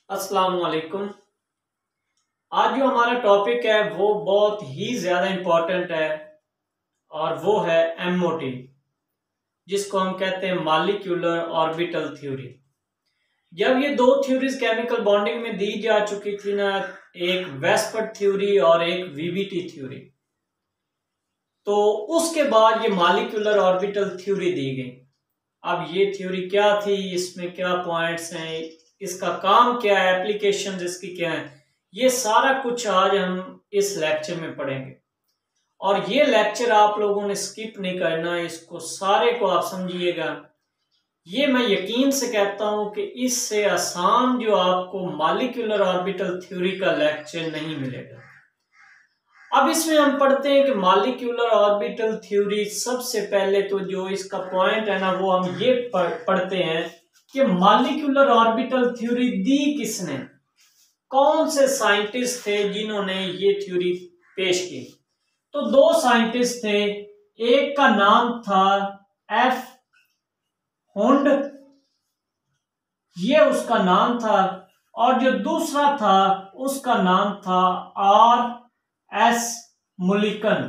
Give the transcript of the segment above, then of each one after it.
अस्सलाम वालेकुम। आज जो हमारा टॉपिक है वो बहुत ही ज़्यादा इम्पोर्टेंट है और वो है एमओटी, जिसको हम कहते हैं मॉलिक्यूलर ऑर्बिटल थ्योरी। जब ये दो थ्योरीज केमिकल बॉन्डिंग में दी जा चुकी थी ना, एक वेस्पर्ट थ्योरी और एक वीबीटी थ्योरी, तो उसके बाद ये मॉलिक्यूलर ऑर्बिटल थ्योरी दी गई। अब ये थ्योरी क्या थी, इसमें क्या पॉइंट्स हैं, इसका काम क्या है, एप्लीकेशंस इसकी क्या है, ये सारा कुछ आज हम इस लेक्चर में पढ़ेंगे। और ये लेक्चर आप लोगों ने स्किप नहीं करना, इसको सारे को आप समझिएगा। ये मैं यकीन से कहता हूं कि इससे आसान जो आपको मॉलिक्यूलर ऑर्बिटल थ्योरी का लेक्चर नहीं मिलेगा। अब इसमें हम पढ़ते हैं कि मॉलिक्यूलर ऑर्बिटल थ्योरी, सबसे पहले तो जो इसका पॉइंट है ना, वो हम ये पढ़ते हैं कि मॉलिक्यूलर ऑर्बिटल थ्योरी दी किसने, कौन से साइंटिस्ट थे जिन्होंने ये थ्योरी पेश की। तो दो साइंटिस्ट थे, एक का नाम था एफ हुंड, ये उसका नाम था, और जो दूसरा था उसका नाम था आर एस मुलिकन।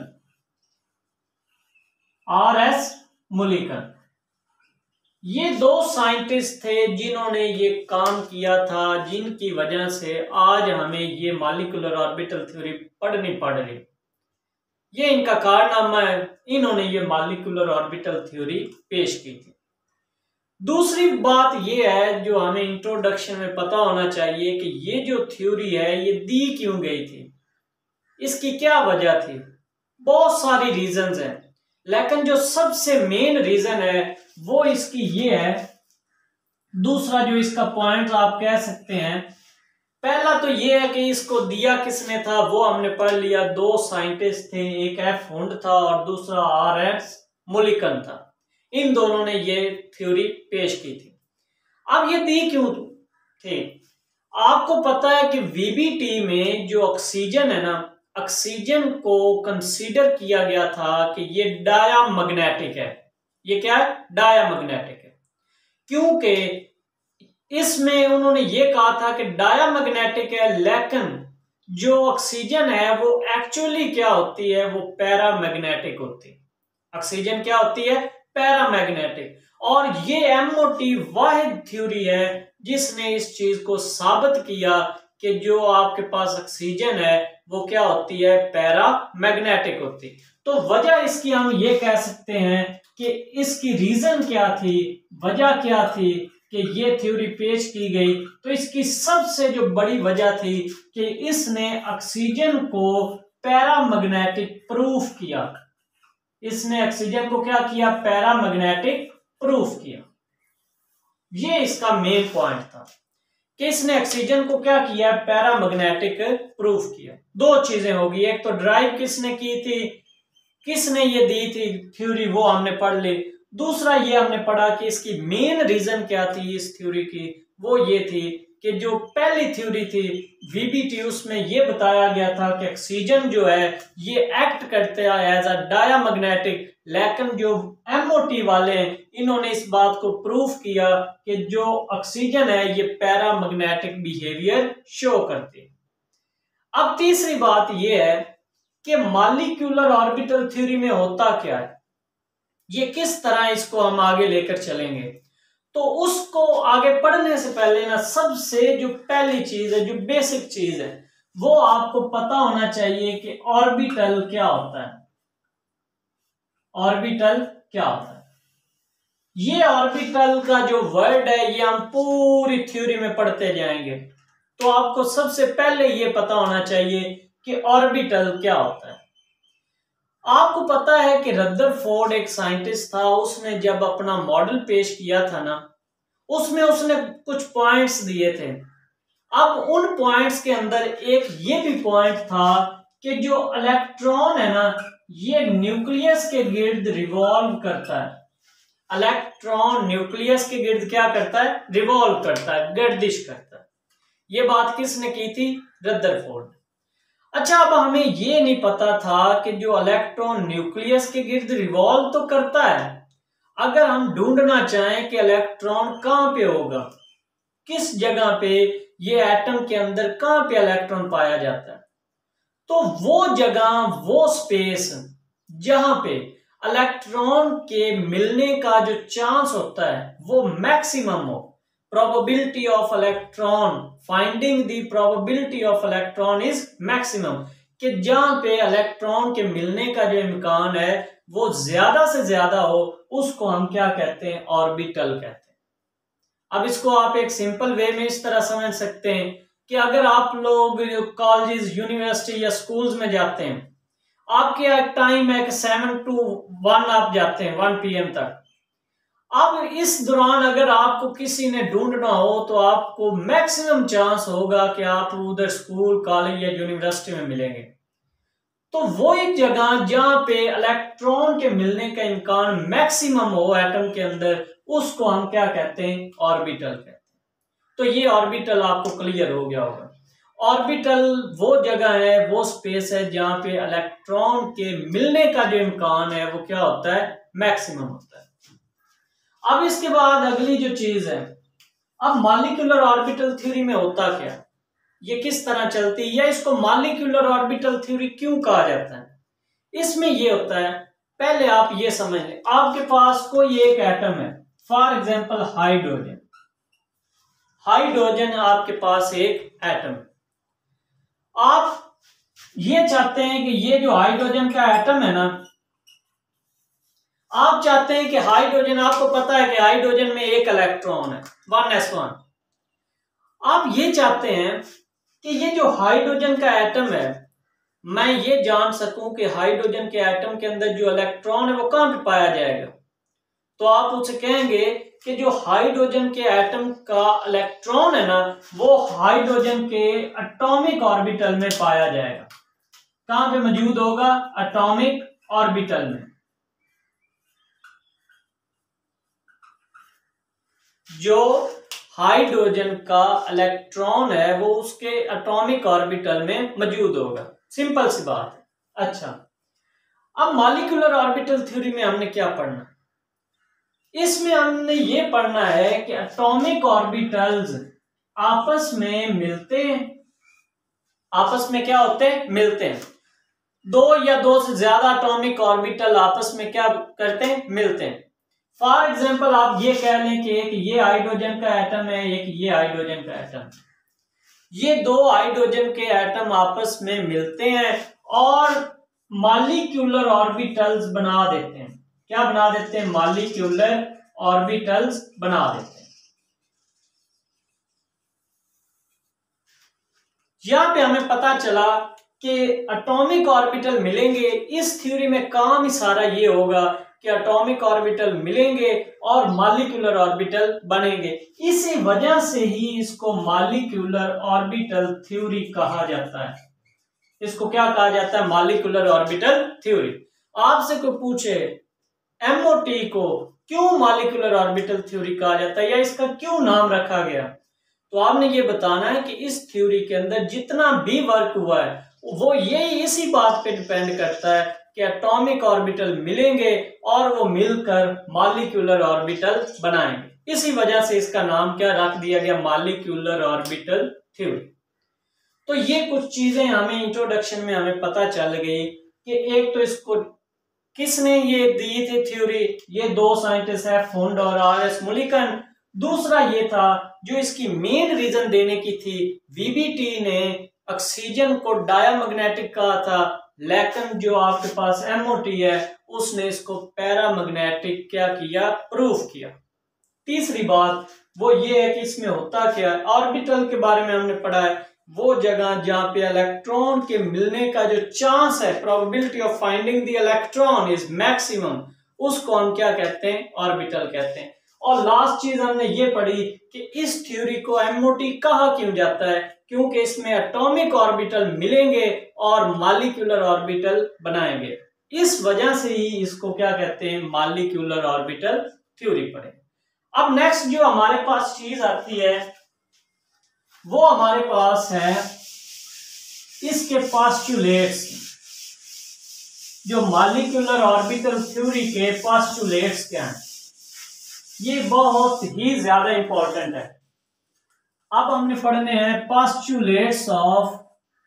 ये दो साइंटिस्ट थे जिन्होंने ये काम किया था, जिनकी वजह से आज हमें ये मॉलिक्यूलर ऑर्बिटल थ्योरी पढ़नी पड़ रही। ये इनका कारनामा है, इन्होंने ये मॉलिक्यूलर ऑर्बिटल थ्योरी पेश की थी। दूसरी बात ये है जो हमें इंट्रोडक्शन में पता होना चाहिए कि ये जो थ्योरी है ये दी क्यों गई थी, इसकी क्या वजह थी। बहुत सारी रीजंस हैं, लेकिन जो सबसे मेन रीजन है वो इसकी ये है। दूसरा जो इसका पॉइंट आप कह सकते हैं, पहला तो ये है कि इसको दिया किसने था, वो हमने पढ़ लिया। दो साइंटिस्ट थे, एक एफ हुंड था और दूसरा आर एस मुलिकन था। इन दोनों ने ये थ्योरी पेश की थी। अब ये दी क्यों थी, आपको पता है कि वीबीटी में जो ऑक्सीजन है ना, ऑक्सीजन को कंसीडर किया गया था कि ये डायामैग्नेटिक है। ये क्या है? डायामैग्नेटिक है, क्योंकि इसमें उन्होंने ये कहा था कि डायामैग्नेटिक है, लेकिन जो ऑक्सीजन है वो एक्चुअली क्या होती है, वो पैरामैग्नेटिक होती है। ऑक्सीजन क्या होती है? पैरामैग्नेटिक। और ये एमओटी वाहिद थ्योरी है जिसने इस चीज को साबित किया कि जो आपके पास ऑक्सीजन है वो क्या होती है? पैरामैग्नेटिक होती। तो वजह इसकी हम ये कह सकते हैं कि इसकी रीजन क्या थी, वजह क्या थी कि ये थ्योरी पेश की गई। तो इसकी सबसे जो बड़ी वजह थी कि इसने ऑक्सीजन को पैरामैग्नेटिक प्रूफ किया। इसने ऑक्सीजन को क्या किया? पैरामैग्नेटिक प्रूफ किया। ये इसका मेन पॉइंट था कि इसने ऑक्सीजन को क्या किया? पैरामैग्नेटिक प्रूफ किया। दो चीजें होगी, एक तो ड्राइव किसने की थी, किसने ये दी थी थ्योरी, वो हमने पढ़ ली। दूसरा ये हमने पढ़ा कि इसकी मेन रीजन क्या थी इस थ्योरी की, वो ये थी कि जो पहली थ्योरी थी वीबीटी, उसमें ये बताया गया था कि ऑक्सीजन जो है ये एक्ट करते हैं एज अ डायामैग्नेटिक, लेकिन जो एमओटी वाले हैं इन्होंने इस बात को प्रूफ किया कि जो ऑक्सीजन है ये पैरामैग्नेटिक बिहेवियर शो करती है। अब तीसरी बात ये है कि मॉलिक्यूलर ऑर्बिटल थ्योरी में होता क्या है, ये किस तरह इसको हम आगे लेकर चलेंगे। तो उसको आगे पढ़ने से पहले ना, सबसे जो पहली चीज है, जो बेसिक चीज है, वो आपको पता होना चाहिए कि ऑर्बिटल क्या होता है। ऑर्बिटल क्या होता है, ये ऑर्बिटल का जो वर्ड है ये हम पूरी थ्योरी में पढ़ते जाएंगे। तो आपको सबसे पहले ये पता होना चाहिए कि ऑर्बिटल क्या होता है। आपको पता है कि रदरफोर्ड एक साइंटिस्ट था, उसने जब अपना मॉडल पेश किया था ना, उसमें उसने कुछ पॉइंट्स दिए थे। अब उन पॉइंट्स के अंदर एक ये भी पॉइंट था कि जो इलेक्ट्रॉन है ना, ये न्यूक्लियस के गिर्द रिवॉल्व करता है। इलेक्ट्रॉन न्यूक्लियस के गिर्द क्या करता है? रिवॉल्व करता है, गर्दिश करता है। ये बात किसने की थी? रदरफोर्ड। अच्छा, अब हमें ये नहीं पता था कि जो इलेक्ट्रॉन न्यूक्लियस के गिर्द रिवॉल्व तो करता है, अगर हम ढूंढना चाहें कि इलेक्ट्रॉन कहां पे होगा, किस जगह पे ये एटम के अंदर कहां पे इलेक्ट्रॉन पाया जाता है, तो वो जगह, वो स्पेस जहां पे इलेक्ट्रॉन के मिलने का जो चांस होता है वो मैक्सिमम हो, probability of electron, finding the probability of electron is maximum, कि जहां पे इलेक्ट्रॉन के मिलने का जो इम्कान है वो ज्यादा से ज्यादा हो, उसको हम क्या कहते हैं, ऑर्बिटल कहते हैं। अब इसको आप एक सिंपल वे में इस तरह समझ सकते हैं कि अगर आप लोग कॉलेज, यूनिवर्सिटी या स्कूल्स में जाते हैं, आपके एक टाइम है कि 7 to 1 आप जाते हैं, 1 PM तक। अब इस दौरान अगर आपको किसी ने ढूंढना हो तो आपको मैक्सिमम चांस होगा कि आप उधर स्कूल, कॉलेज या यूनिवर्सिटी में मिलेंगे। तो वो एक जगह जहां पे इलेक्ट्रॉन के मिलने का इम्कान मैक्सिमम हो एटम के अंदर, उसको हम क्या कहते हैं, ऑर्बिटल कहते हैं। तो ये ऑर्बिटल आपको क्लियर हो गया होगा। ऑर्बिटल वो जगह है, वो स्पेस है जहां पे इलेक्ट्रॉन के मिलने का जो इम्कान है वो क्या होता है, मैक्सिमम होता है। अब इसके बाद अगली जो चीज है, अब मॉलिक्यूलर ऑर्बिटल थ्योरी में होता क्या, ये किस तरह चलती है, या इसको मॉलिक्यूलर ऑर्बिटल थ्योरी क्यों कहा जाता है। इसमें ये होता है, पहले आप ये समझ लें, आपके पास कोई एक एटम है, फॉर एग्जांपल हाइड्रोजन। हाइड्रोजन आपके पास एक एटम है। आप ये चाहते हैं कि ये जो हाइड्रोजन का एटम है ना, आप चाहते हैं कि हाइड्रोजन, आपको पता है कि हाइड्रोजन में एक इलेक्ट्रॉन है, 1s1। आप ये चाहते हैं कि ये जो हाइड्रोजन का एटम है, मैं ये जान सकूं कि हाइड्रोजन के एटम के अंदर जो इलेक्ट्रॉन है वो कहां पे पाया जाएगा। तो आप उसे कहेंगे कि जो हाइड्रोजन के एटम का इलेक्ट्रॉन है ना, वो हाइड्रोजन के एटॉमिक ऑर्बिटल में पाया जाएगा। कहां पे मौजूद होगा, एटॉमिक ऑर्बिटल में। जो हाइड्रोजन का इलेक्ट्रॉन है वो उसके एटॉमिक ऑर्बिटल में मौजूद होगा, सिंपल सी बात है। अच्छा, अब मॉलिक्यूलर ऑर्बिटल थ्योरी में हमने क्या पढ़ना, इसमें हमने ये पढ़ना है कि एटॉमिक ऑर्बिटल्स आपस में मिलते हैं। आपस में क्या होते हैं, मिलते हैं। दो या दो से ज्यादा एटॉमिक ऑर्बिटल आपस में क्या करते हैं, मिलते हैं। फॉर एग्जाम्पल आप ये कह लें कि एक ये हाइड्रोजन का एटम है, एक ये हाइड्रोजन का एटम। ये दो हाइड्रोजन के एटम आपस में मिलते हैं और मॉलिक्यूलर ऑर्बिटल्स बना देते हैं। क्या बना देते हैं, मॉलिक्यूलर ऑर्बिटल्स बना देते हैं। यहां पे हमें पता चला कि एटॉमिक ऑर्बिटल मिलेंगे। इस थ्योरी में काम ही सारा ये होगा कि एटॉमिक ऑर्बिटल मिलेंगे और मॉलिक्यूलर ऑर्बिटल बनेंगे। इसी वजह से ही इसको मॉलिक्यूलर ऑर्बिटल थ्योरी कहा जाता है। इसको क्या कहा जाता है, मॉलिक्यूलर ऑर्बिटल थ्योरी। आपसे कोई पूछे एमओटी को क्यों मॉलिक्यूलर ऑर्बिटल थ्योरी कहा जाता है या इसका क्यों नाम रखा गया, तो आपने ये बताना है कि इस थ्योरी के अंदर जितना भी वर्क हुआ है वो यही इसी बात पे डिपेंड करता है कि एटॉमिक ऑर्बिटल मिलेंगे और वो मिलकर मॉलिक्यूलर ऑर्बिटल बनाएंगे। इसी वजह से इसका नाम क्या रख दिया गया, मॉलिक्यूलर ऑर्बिटल थ्योरी। तो ये कुछ चीजें हमें इंट्रोडक्शन में हमें पता चल गई कि एक तो इसको किसने ये दी थी थ्योरी, ये दो साइंटिस्ट है, फुंड और आर.एस. मुलिकन। दूसरा ये था जो इसकी मेन रीजन देने की थी, वीबीटी ने ऑक्सीजन को डायमैग्नेटिक कहा था, लेकिन जो आपके पास एमओटी है उसने इसको पैरामैग्नेटिक क्या किया, प्रूफ किया। तीसरी बात वो ये है कि इसमें होता क्या है, ऑर्बिटल के बारे में हमने पढ़ा है, वो जगह जहां पे इलेक्ट्रॉन के मिलने का जो चांस है, probability of finding the electron is maximum, उसको हम क्या कहते हैं, ऑर्बिटल कहते हैं। और लास्ट चीज हमने ये पढ़ी कि इस थ्योरी को एमओटी कहा क्यों जाता है, क्योंकि इसमें एटॉमिक ऑर्बिटल मिलेंगे और मॉलिक्यूलर ऑर्बिटल बनाएंगे। इस वजह से ही इसको क्या कहते हैं, मॉलिक्यूलर ऑर्बिटल थ्योरी पढ़े। अब नेक्स्ट जो हमारे पास चीज आती है वो हमारे पास है इसके पोस्टुलेट्स, जो मॉलिक्यूलर ऑर्बिटल थ्योरी के पोस्टुलेट्स क्या हैं। ये बहुत ही ज्यादा इंपॉर्टेंट है। अब हमने पढ़ने हैं postulates of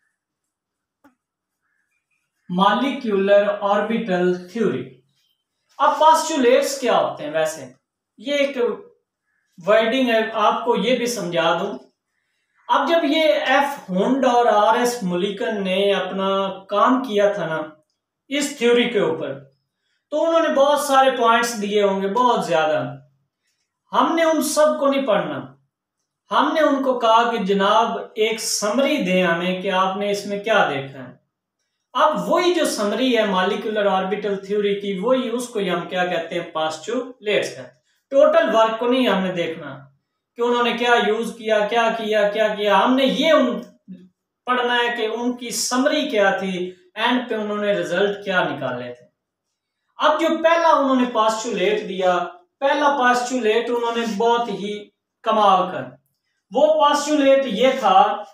molecular orbital theory. अब पोस्टुलेट्स क्या होते हैं? वैसे ये एक वर्डिंग है, आपको ये भी समझा दूं। अब जब ये एफ हुंड और आर एस मुलिकन ने अपना काम किया था ना इस थ्योरी के ऊपर, तो उन्होंने बहुत सारे पॉइंट्स दिए होंगे, बहुत ज्यादा। हमने उन सब को नहीं पढ़ना, हमने उनको कहा कि जनाब एक समरी दें हमें कि आपने इसमें क्या देखा है। अब वही जो समरी है मॉलिक्यूलर ऑर्बिटल थ्योरी की, वही उसको हम क्या कहते हैं? पोस्टुलेट्स कहते हैं। टोटल वर्क को नहीं हमने देखना कि उन्होंने क्या यूज किया, क्या किया, हमने ये पढ़ना है कि उनकी समरी क्या थी, एंड पे उन्होंने रिजल्ट क्या निकाले थे। अब जो पहला उन्होंने पोस्टुलेट दिया, पहला पोस्टुलेट उन्होंने बहुत ही कमाल कर, वो पोस्टुलेट ये था,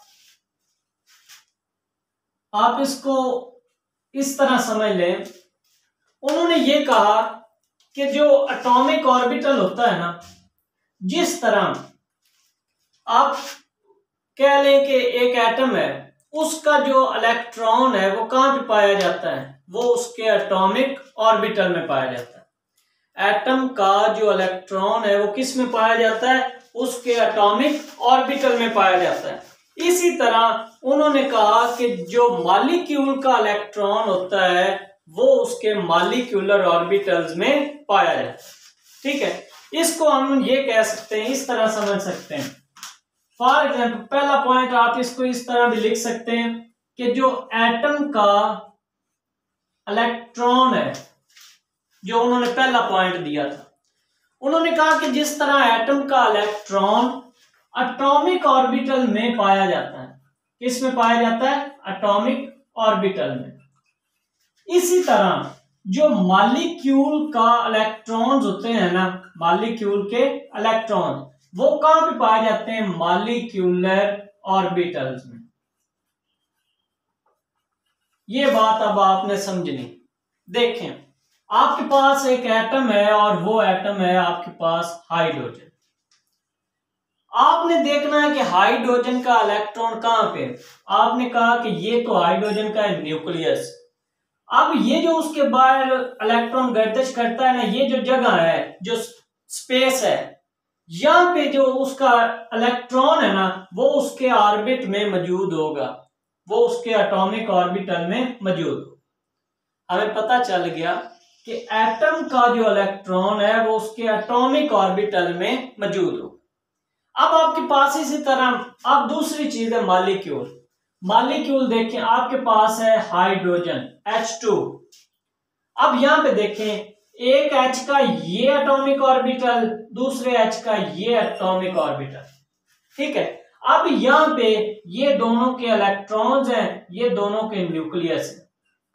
आप इसको इस तरह समझ लें। उन्होंने ये कहा कि जो एटॉमिक ऑर्बिटल होता है ना, जिस तरह आप कह लें कि एक एटम है, उसका जो इलेक्ट्रॉन है वो कहां पे पाया जाता है? वो उसके एटॉमिक ऑर्बिटल में पाया जाता है। एटम का जो इलेक्ट्रॉन है वो किस में पाया जाता है? उसके एटॉमिक ऑर्बिटल में पाया जाता है। इसी तरह उन्होंने कहा कि जो मॉलिक्यूल का इलेक्ट्रॉन होता है वो उसके मॉलिक्यूलर ऑर्बिटल्स में पाया जाता है। ठीक है, इसको हम ये कह सकते हैं, इस तरह समझ सकते हैं। फॉर एग्जाम्पल पहला पॉइंट आप इसको इस तरह भी लिख सकते हैं कि जो एटम का इलेक्ट्रॉन है, जो उन्होंने पहला पॉइंट दिया था, उन्होंने कहा कि जिस तरह एटम का इलेक्ट्रॉन एटॉमिक ऑर्बिटल में पाया जाता है, किस में पाया जाता है? एटॉमिक ऑर्बिटल में। इसी तरह जो मॉलिक्यूल का इलेक्ट्रॉन्स होते हैं ना, मॉलिक्यूल के इलेक्ट्रॉन वो कहां पे पाए जाते हैं? मॉलिक्यूलर ऑर्बिटल्स में। ये बात अब आपने समझनी। देखें, आपके पास एक एटम है और वो एटम है आपके पास हाइड्रोजन। आपने देखना है कि हाइड्रोजन का इलेक्ट्रॉन कहां पे? आपने कहा कि ये तो हाइड्रोजन का न्यूक्लियस। अब ये जो उसके बाहर इलेक्ट्रॉन गर्दिश करता है ना, ये जो जगह है, जो स्पेस है, यहां पे जो उसका इलेक्ट्रॉन है ना, वो उसके ऑर्बिट में मौजूद होगा, वो उसके एटॉमिक ऑर्बिटल में मौजूद होगा। हमें पता चल गया कि एटम का जो इलेक्ट्रॉन है वो उसके एटॉमिक ऑर्बिटल में मौजूद होगा। अब आपके पास इसी तरह अब दूसरी चीज है मॉलिक्यूल। मॉलिक्यूल देखें, आपके पास है हाइड्रोजन H2। अब यहां पे देखें, एक H का ये एटॉमिक ऑर्बिटल, दूसरे H का ये एटॉमिक ऑर्बिटल। ठीक है, अब यहां पे ये दोनों के इलेक्ट्रॉन्स हैं, ये दोनों के न्यूक्लियस है।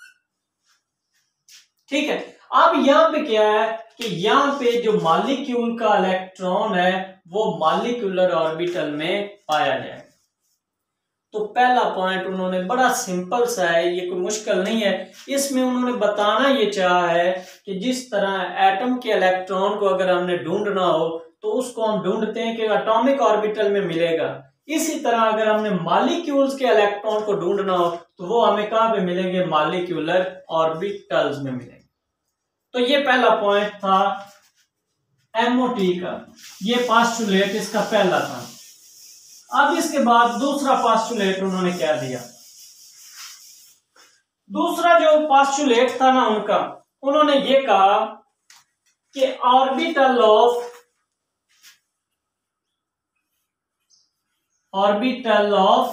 ठीक है, अब यहां पे क्या है कि यहां पे जो मॉलिक्यूल का इलेक्ट्रॉन है वो मॉलिक्यूलर ऑर्बिटल में पाया जाए। तो पहला पॉइंट उन्होंने बड़ा सिंपल सा है, ये कोई मुश्किल नहीं है। इसमें उन्होंने बताना ये चाहा है कि जिस तरह एटम के इलेक्ट्रॉन को अगर हमने ढूंढना हो तो उसको हम ढूंढते हैं कि एटॉमिक ऑर्बिटल में मिलेगा। इसी तरह अगर हमने मॉलिक्यूल्स के इलेक्ट्रॉन को ढूंढना हो तो वो हमें कहां पे मिलेंगे? मॉलिक्यूलर ऑर्बिटल्स में मिलेंगे। तो ये पहला पॉइंट था MOT का, ये पोस्टुलेट इसका पहला था। अब इसके बाद दूसरा पोस्टुलेट उन्होंने क्या दिया? दूसरा जो पोस्टुलेट था ना उनका, उन्होंने ये कहा कि orbital of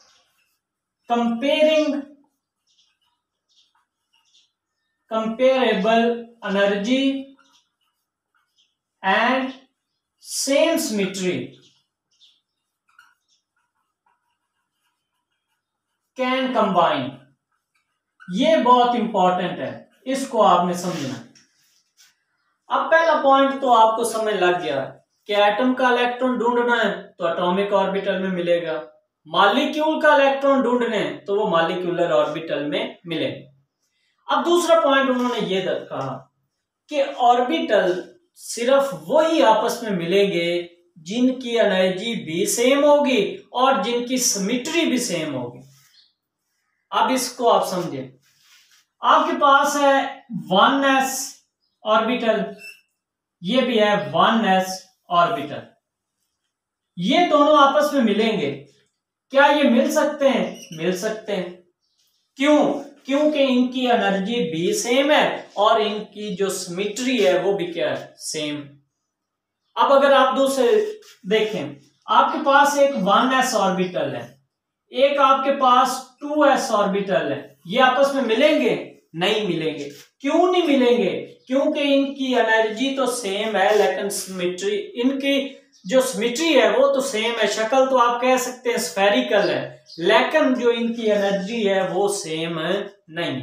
comparable energy and same symmetry can combine। ये बहुत इंपॉर्टेंट है, इसको आपने समझना। अब पहला पॉइंट तो आपको समझ लग गया कि एटम का इलेक्ट्रॉन ढूंढना है तो एटॉमिक ऑर्बिटल में मिलेगा, मॉलिक्यूल का इलेक्ट्रॉन ढूंढने तो वो मॉलिक्यूलर ऑर्बिटल में मिलेगा। अब दूसरा पॉइंट उन्होंने ये कहा कि ऑर्बिटल सिर्फ वही आपस में मिलेंगे जिनकी एनर्जी भी सेम होगी और जिनकी सिमेट्री भी सेम होगी। अब इसको आप समझें, आपके पास है 1s ऑर्बिटल, ये भी है 1s ऑर्बिटल, ये दोनों आपस में मिलेंगे। क्या ये मिल सकते हैं? मिल सकते हैं। क्यों? क्योंकि इनकी एनर्जी भी सेम है और इनकी जो सिमेट्री है वो भी क्या है? सेम। अब अगर आप दूसरे देखें, आपके पास एक 1s ऑर्बिटल है, एक आपके पास 2s ऑर्बिटल है, ये आपस में मिलेंगे? नहीं मिलेंगे। क्यों नहीं मिलेंगे? क्योंकि इनकी एनर्जी तो सेम है लेकिन सिमेट्री, इनकी जो सिमेट्री है वो तो सेम है, शक्ल तो आप कह सकते हैं स्फेरिकल है, लेकिन जो इनकी एनर्जी है वो सेम नहीं।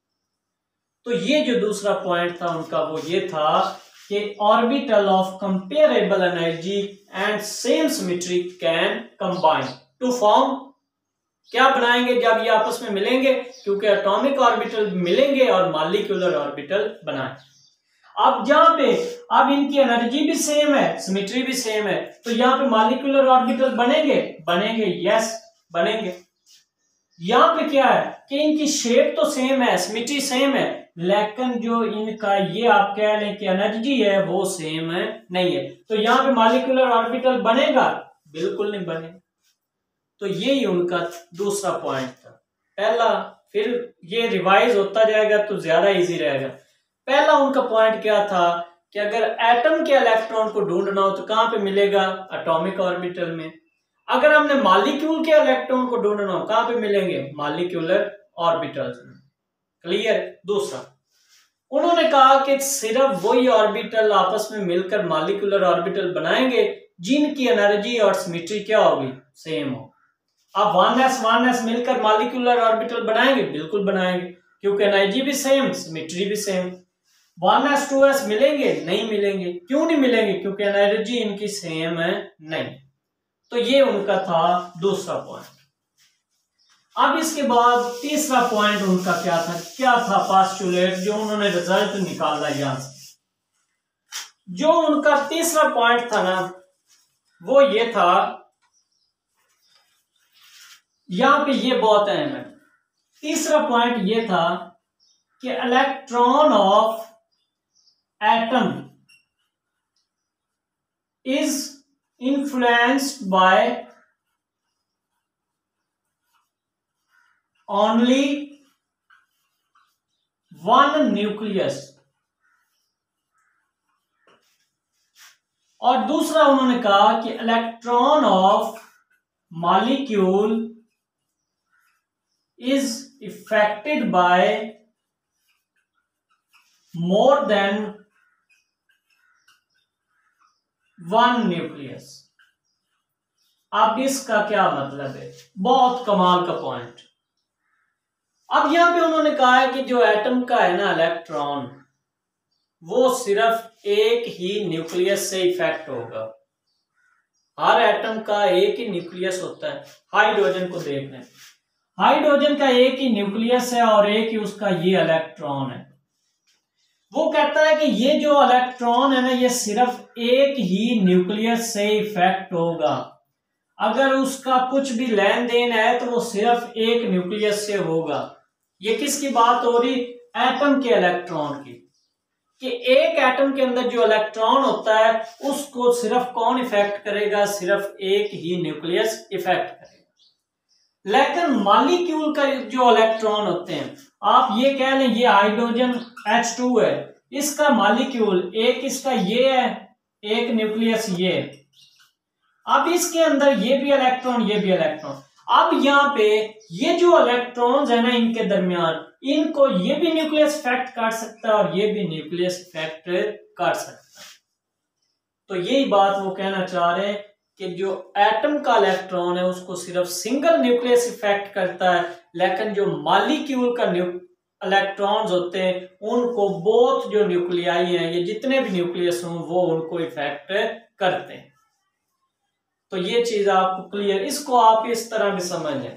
तो ये जो दूसरा पॉइंट था उनका वो ये था कि orbital of comparable energy and same symmetry can combine to form, क्या बनाएंगे जब ये आपस में मिलेंगे? क्योंकि एटॉमिक ऑर्बिटल मिलेंगे और मॉलिक्यूलर ऑर्बिटल बनाए। अब जहां पे अब इनकी एनर्जी भी सेम है, सिमेट्री भी सेम है, तो यहाँ पे मॉलिक्यूलर ऑर्बिटल बनेंगे? बनेंगे, यस बनेंगे। यहाँ पे क्या है कि इनकी शेप तो सेम है, सिमेट्री सेम है, लेकिन जो इनका ये आप कह लें कि एनर्जी है वो सेम नहीं है। तो यहाँ पे मॉलिक्यूलर ऑर्बिटल बनेगा? बिल्कुल नहीं बनेगा। तो यही उनका दूसरा पॉइंट था। पहला, फिर ये रिवाइज होता जाएगा तो ज्यादा इजी रहेगा। पहला उनका पॉइंट क्या था कि अगर एटम के इलेक्ट्रॉन को ढूंढना हो तो कहां पे मिलेगा? एटॉमिक ऑर्बिटल में। अगर हमने मॉलिक्यूल के इलेक्ट्रॉन को ढूंढना हो कहां पे मिलेंगे? मॉलिक्यूलर ऑर्बिटल्स में। क्लियर? दूसरा, उन्होंने कहा कि सिर्फ वही ऑर्बिटल आपस में मिलकर मॉलिक्यूलर ऑर्बिटल बनाएंगे जिनकी एनर्जी और सिमेट्री क्या होगी? सेम हो। अब 1s मिलकर मॉलिक्यूलर ऑर्बिटल बनाएंगे? बिल्कुल बनाएंगे, क्योंकि एनर्जी भी सेम, सिमेट्री भी सेम। 1s 2s मिलेंगे? नहीं मिलेंगे। क्यों नहीं मिलेंगे? क्योंकि एनर्जी इनकी सेम है नहीं। तो ये उनका था दूसरा पॉइंट। अब इसके बाद तीसरा पॉइंट उनका क्या था पोस्टुलेट, जो उन्होंने रिजल्ट निकाला यहां से। जो उनका तीसरा पॉइंट था ना वो ये था, यहां पे ये बहुत अहम है। तीसरा पॉइंट ये था कि electron of atom is influenced by only one nucleus. और दूसरा उन्होंने कहा कि electron of molecule is affected by more than one nucleus। अब इसका क्या मतलब है? बहुत कमाल का पॉइंट। अब यहां पे उन्होंने कहा है कि जो एटम का है ना इलेक्ट्रॉन, वो सिर्फ एक ही न्यूक्लियस से इफेक्ट होगा। हर एटम का एक ही न्यूक्लियस होता है। हाइड्रोजन को देख लें, हाइड्रोजन का एक ही न्यूक्लियस है और एक ही उसका ये इलेक्ट्रॉन है। वो कहता है कि ये जो इलेक्ट्रॉन है ना ये सिर्फ एक ही न्यूक्लियस से इफेक्ट होगा। अगर उसका कुछ भी लेन देन है तो वो सिर्फ एक न्यूक्लियस से होगा। ये किसकी बात हो रही? एटम के इलेक्ट्रॉन की, कि एक एटम के अंदर जो इलेक्ट्रॉन होता है उसको सिर्फ कौन इफेक्ट करेगा? सिर्फ एक ही न्यूक्लियस इफेक्ट करेगा। लेकिन मॉलिक्यूल का जो इलेक्ट्रॉन होते हैं, आप ये कह लें ये हाइड्रोजन H2 है, इसका मॉलिक्यूल एक इसका ये है, एक न्यूक्लियस ये। अब इसके अंदर ये भी इलेक्ट्रॉन, ये भी इलेक्ट्रॉन। अब यहाँ पे ये जो इलेक्ट्रॉन्स है ना इनके दरमियान, इनको ये भी न्यूक्लियस इफेक्ट कर सकता है और ये भी न्यूक्लियस इफेक्ट कर सकता है। तो यही बात वो कहना चाह रहे हैं कि जो एटम का इलेक्ट्रॉन है उसको सिर्फ सिंगल न्यूक्लियस इफेक्ट करता है, लेकिन जो मॉलिक्यूल का इलेक्ट्रॉन्स होते हैं उनको बोथ जो न्यूक्लियाई हैं, ये जितने भी न्यूक्लियस हों वो उनको इफेक्ट करते हैं। तो ये चीज आपको क्लियर, इसको आप इस तरह भी समझ लें।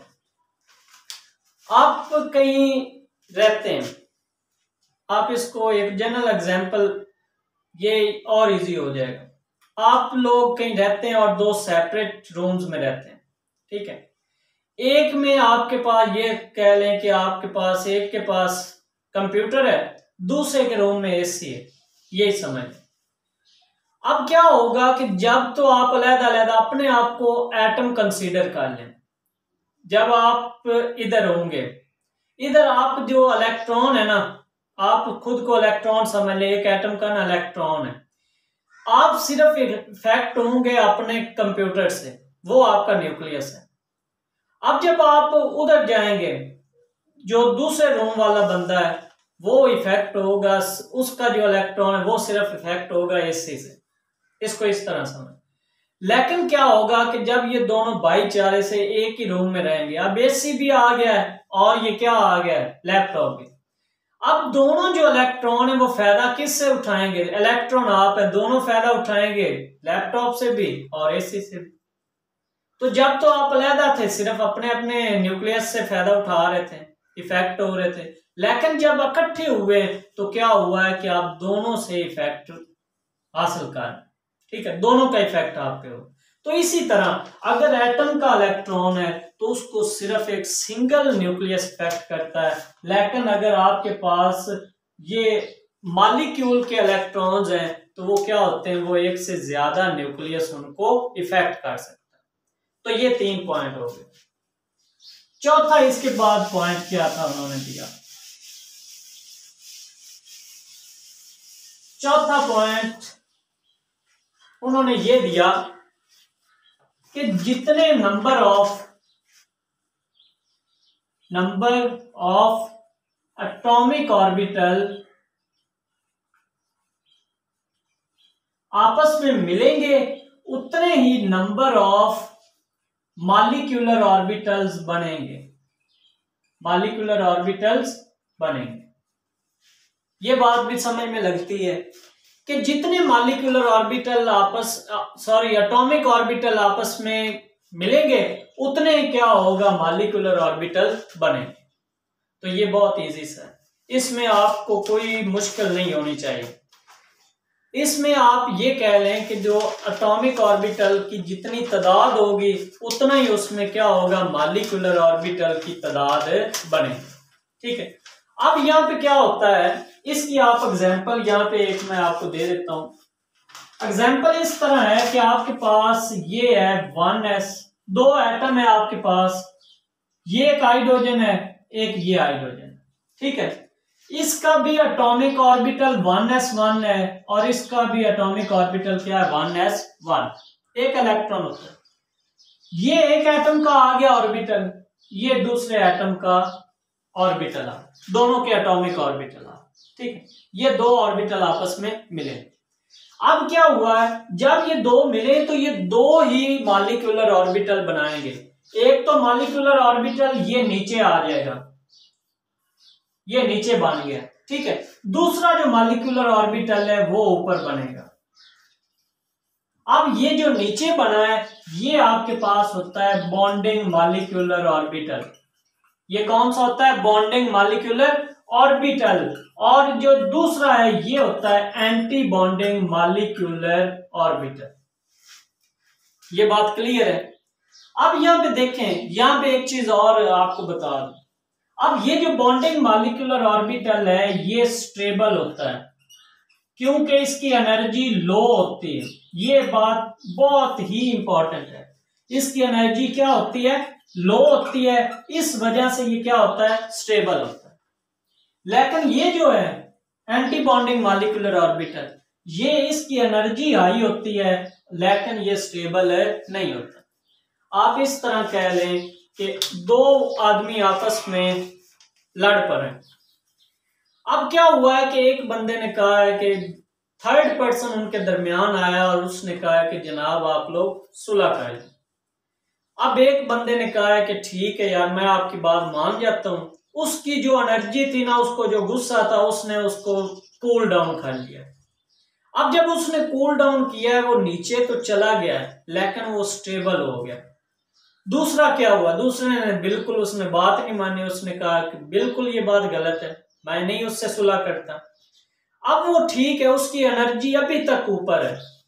आप कहीं रहते हैं, आप इसको एक जनरल एग्जांपल, ये और इजी हो जाएगा। आप लोग कहीं रहते हैं और दो सेपरेट रूम्स में रहते हैं, ठीक है। एक में आपके पास, ये कह लें कि आपके पास, एक के पास कंप्यूटर है, दूसरे के रूम में एसी है, यही समझ। अब क्या होगा कि जब तो आप अलग-अलग अपने आप को एटम कंसीडर कर लें, जब आप इधर होंगे, इधर आप जो इलेक्ट्रॉन है ना, आप खुद को इलेक्ट्रॉन समझ ले, एक एटम का ना इलेक्ट्रॉन है, आप सिर्फ इफेक्ट होंगे अपने कंप्यूटर से, वो आपका न्यूक्लियस है। अब जब आप उधर जाएंगे, जो दूसरे रूम वाला बंदा है वो इफेक्ट होगा, उसका जो इलेक्ट्रॉन है वो सिर्फ इफेक्ट होगा एसी से, इसको इस तरह समझ। लेकिन क्या होगा कि जब ये दोनों भाईचारे से एक ही रूम में रहेंगे, अब एसी भी आ गया है और ये क्या आ गया है, लैपटॉप भी। अब दोनों जो इलेक्ट्रॉन है वो फायदा किससे उठाएंगे, इलेक्ट्रॉन आप है, दोनों फायदा उठाएंगे लैपटॉप से भी और एसी से भी। तो जब तो आप अलहदा थे, सिर्फ अपने अपने न्यूक्लियस से फायदा उठा रहे थे, इफेक्ट हो रहे थे, लेकिन जब इकट्ठे हुए तो क्या हुआ है कि आप दोनों से इफेक्ट हासिल कर, ठीक है, दोनों का इफेक्ट आप पे हो। तो इसी तरह अगर एटम का इलेक्ट्रॉन है तो उसको सिर्फ एक सिंगल न्यूक्लियस इफेक्ट करता है, लेकिन अगर आपके पास ये मॉलिक्यूल के इलेक्ट्रॉन्स हैं तो वो क्या होते हैं, वो एक से ज्यादा न्यूक्लियस उनको इफेक्ट कर सकते हैं। तो ये 3 पॉइंट हो गए। चौथा इसके बाद पॉइंट क्या था उन्होंने दिया, चौथा पॉइंट उन्होंने ये दिया कि जितने नंबर ऑफ एटॉमिक ऑर्बिटल आपस में मिलेंगे उतने ही नंबर ऑफ मॉलिक्यूलर ऑर्बिटल्स बनेंगे, मॉलिक्यूलर ऑर्बिटल्स बनेंगे। ये बात भी समझ में लगती है कि जितने मॉलिक्यूलर ऑर्बिटल एटॉमिक ऑर्बिटल आपस में मिलेंगे उतने क्या होगा, मॉलिक्यूलर ऑर्बिटल बनेंगे। तो ये बहुत इजी सा है, इसमें आपको कोई मुश्किल नहीं होनी चाहिए। इसमें आप ये कह लें कि जो एटॉमिक ऑर्बिटल की जितनी तादाद होगी उतना ही उसमें क्या होगा, मॉलिक्यूलर ऑर्बिटल की तादाद बनेगी, ठीक है। अब यहाँ पे क्या होता है, इसकी आप एग्जांपल यहाँ पे एक मैं आपको दे देता हूं। एग्जांपल इस तरह है कि आपके पास ये है 1s, 2 एटम है आपके पास, ये एक हाइड्रोजन है, एक ये हाइड्रोजन, ठीक है। इसका भी एटॉमिक ऑर्बिटल 1s1 है और इसका भी एटॉमिक ऑर्बिटल क्या है, 1s1, एक इलेक्ट्रॉन होता है। ये एक एटम का आ गया ऑर्बिटल, ये दूसरे एटम का ऑर्बिटल आ, दोनों के एटॉमिक ऑर्बिटल आ, ठीक है। ये 2 ऑर्बिटल आपस में मिले। अब क्या हुआ है, जब ये 2 मिले तो ये 2 ही मॉलिक्यूलर ऑर्बिटल बनाएंगे। एक तो मॉलिक्यूलर ऑर्बिटल ये नीचे आ जाएगा, ये नीचे बन गया, ठीक है। दूसरा जो मॉलिक्यूलर ऑर्बिटल है वो ऊपर बनेगा। अब ये जो नीचे बना है ये आपके पास होता है बॉन्डिंग मॉलिक्यूलर ऑर्बिटल। ये कौन सा होता है, बॉन्डिंग मॉलिक्यूलर ऑर्बिटल। और जो दूसरा है ये होता है एंटी बॉन्डिंग मॉलिक्यूलर ऑर्बिटल। ये बात क्लियर है। अब यहां पे देखें, यहां पे एक चीज और आपको बता दूं, अब ये जो बॉन्डिंग मॉलिक्यूलर ऑर्बिटल है ये स्टेबल होता है क्योंकि इसकी एनर्जी लो होती है। ये बात बहुत ही इंपॉर्टेंट है, इसकी एनर्जी क्या होती है, लो होती है, इस वजह से ये क्या होता है, स्टेबल होता है। लेकिन ये जो है एंटी बॉन्डिंग मॉलिक्यूलर ऑर्बिटल, ये इसकी एनर्जी हाई होती है लेकिन ये स्टेबल नहीं होता। आप इस तरह कह लें कि 2 आदमी आपस में लड़ पड़े। अब क्या हुआ है कि एक बंदे ने कहा है कि थर्ड पर्सन उनके दरमियान आया और उसने कहा है कि जनाब आप लोग सुलह कर लें। अब एक बंदे ने कहा है कि ठीक है यार, मैं आपकी बात मान जाता हूं। उसकी जो एनर्जी थी ना, उसको जो गुस्सा था, उसने उसको कूल डाउन कर लिया। अब जब उसने कूल डाउन किया है वो नीचे तो चला गया है लेकिन वो स्टेबल हो गया। दूसरा क्या हुआ, दूसरे ने बिल्कुल, उसने बात नहीं मानी, उसने कहा कि बिल्कुल ये बात गलत है, मैं नहीं उससे सुलह करता। अब वो ठीक है, उसकी एनर्जी अभी तक ऊपर है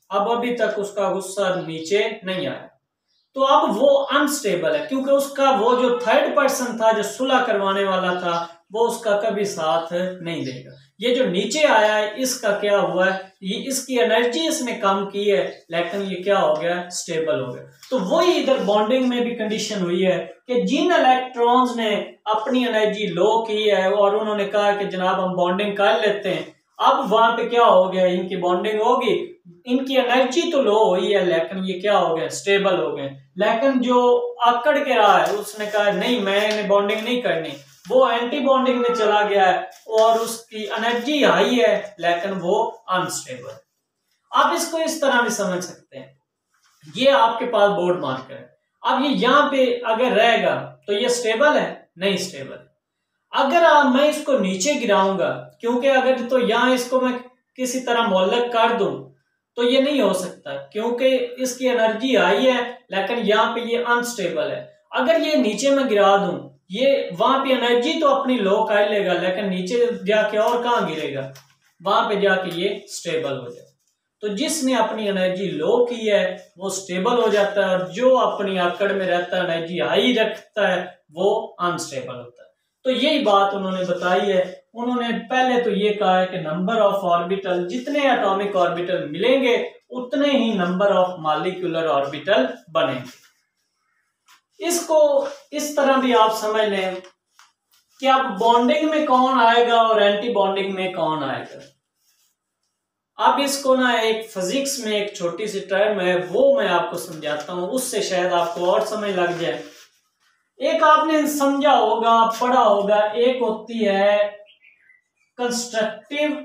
अब अभी तक उसका गुस्सा नीचे नहीं आया, तो अब वो अनस्टेबल है, क्योंकि उसका वो जो थर्ड पर्सन था, जो सुलह करवाने वाला था, वो उसका कभी साथ नहीं देगा। ये जो नीचे आया है, इसका क्या हुआ है, ये इसकी एनर्जी इसने कम की है, लेकिन ये क्या हो गया, स्टेबल हो गया। तो वही इधर बॉन्डिंग में भी कंडीशन हुई है कि जिन इलेक्ट्रॉन्स ने अपनी एनर्जी लो की है और उन्होंने कहा कि जनाब हम बॉन्डिंग कर लेते हैं, अब वहां पे क्या हो गया, इनकी बॉन्डिंग होगी, इनकी एनर्जी तो लो हुई है, लेकिन ये क्या हो गए, स्टेबल हो गए। लेकिन जो आकड़ के रहा है, उसने कहा नहीं मैंने बॉन्डिंग नहीं करनी, वो एंटी बॉन्डिंग में चला गया है और उसकी एनर्जी हाई है, लेकिन वो अनस्टेबल है। आप इसको इस तरह भी समझ सकते हैं, ये आपके पास बोर्ड मार्कर है, अब ये यहाँ पे अगर रहेगा तो ये स्टेबल है, नहीं स्टेबल है। अगर मैं इसको नीचे गिराऊंगा, क्योंकि अगर तो यहाँ इसको मैं किसी तरह मोहल्लक कर दूं तो ये नहीं हो सकता, क्योंकि इसकी एनर्जी हाई है, लेकिन यहाँ पे ये अनस्टेबल है। अगर ये नीचे में गिरा दूं, ये वहां पे एनर्जी तो अपनी लो कर लेगा, लेकिन नीचे जाके और कहाँ गिरेगा, वहां पे जाके ये स्टेबल हो जाए। तो जिसने अपनी एनर्जी लो की है वो स्टेबल हो जाता है, और जो अपनी आकड़ में रहता है, एनर्जी हाई रखता है, वो अनस्टेबल होता है। तो यही बात उन्होंने बताई है। उन्होंने पहले तो ये कहा है कि नंबर ऑफ ऑर्बिटल, जितने एटॉमिक ऑर्बिटल मिलेंगे उतने ही नंबर ऑफ मॉलिक्यूलर ऑर्बिटल बनेंगे। इसको इस तरह भी आप समझ लें कि अब बॉन्डिंग में कौन आएगा और एंटी बॉन्डिंग में कौन आएगा। अब इसको ना एक फिजिक्स में एक छोटी सी टर्म है, वो मैं आपको समझाता हूं, उससे शायद आपको और समझ लग जाए। एक आपने समझा होगा, पढ़ा होगा, एक होती है कंस्ट्रक्टिव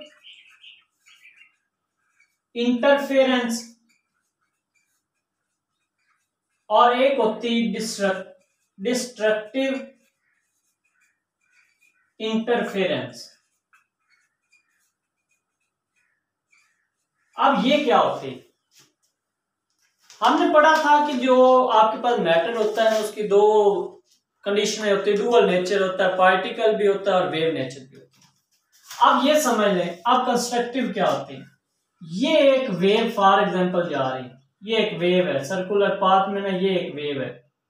इंटरफेरेंस और एक होती डिस्ट्रक्टिव इंटरफेरेंस। अब ये क्या होती है, हमने पढ़ा था कि जो आपके पास मैटर होता है उसकी दो कंडीशन होती है, डुअल नेचर होता है, पार्टिकल भी होता है और वेव नेचर भी होता है। अब ये समझ लें, अब कंस्ट्रक्टिव क्या होती है, ये एक वेव फॉर एग्जांपल जा रही है, ये एक वेव है सर्कुलर पाथ में ना, ये एक वेव है।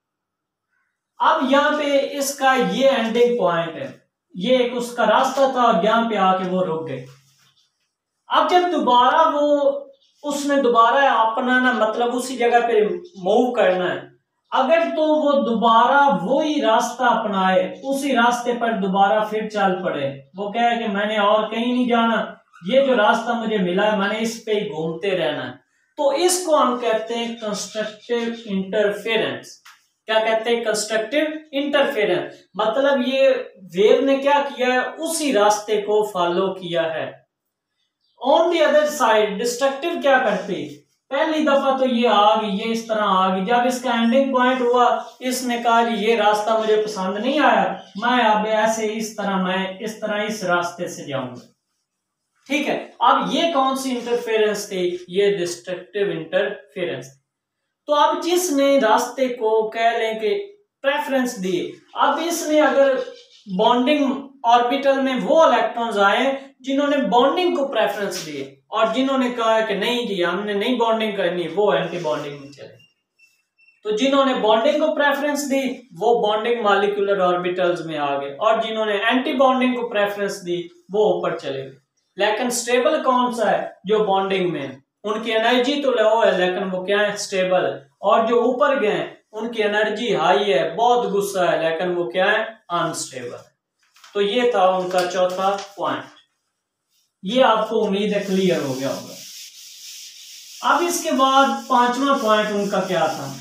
अब यहाँ पे इसका ये एंडिंग पॉइंट है, ये एक उसका रास्ता था और यहाँ पे आके वो रुक गए। अब जब दोबारा उसने दोबारा अपना ना, मतलब उसी जगह पे मूव करना है, अगर तो वो दोबारा वही रास्ता अपनाए, उसी रास्ते पर दोबारा फिर चल पड़े, वो कहे कि मैंने और कहीं नहीं जाना, ये जो रास्ता मुझे मिला है मैंने इस पे ही घूमते रहना है, तो इसको हम कहते हैं कंस्ट्रक्टिव इंटरफेरेंस। क्या कहते हैं, कंस्ट्रक्टिव इंटरफेरेंस। मतलब ये वेव ने क्या किया है, उसी रास्ते को फॉलो किया है। On the other side destructive क्या करती, पहली दफा तो ये आ गई, ये इस तरह आ गई, जब इसका एंडिंग पॉइंट हुआ इसने कहा ये रास्ता मुझे पसंद नहीं आया, मैं अब ऐसे इस तरह, मैं इस तरह इस रास्ते से जाऊंगा। ठीक है, अब ये कौन सी इंटरफेरेंस थी, ये डिस्ट्रक्टिव इंटरफेरेंस। तो अब जिसने रास्ते को कह लें कि प्रेफरेंस दी, अब इसने अगर बॉन्डिंग ऑर्बिटल में वो इलेक्ट्रॉन्स आए जिन्होंने बॉन्डिंग को प्रेफरेंस दिए, और जिन्होंने कहा कि नहीं जी हमने नहीं बॉन्डिंग करनी, वो एंटी बॉन्डिंग में चले। तो जिन्होंने बॉन्डिंग को प्रेफरेंस दी वो बॉन्डिंग मॉलिक्यूलर ऑर्बिटल्स में आ गए, और जिन्होंने एंटी बॉन्डिंग को प्रेफरेंस दी वो ऊपर चले गए। लेकिन स्टेबल कौन सा है, जो बॉन्डिंग में, उनकी एनर्जी तो लो है लेकिन वो क्या है, स्टेबल है। और जो ऊपर गए उनकी एनर्जी हाई है, बहुत गुस्सा है, लेकिन वो क्या है, अनस्टेबल। तो ये था उनका चौथा पॉइंट। ये आपको उम्मीद है क्लियर हो गया होगा। अब इसके बाद पांचवा पॉइंट उनका क्या था,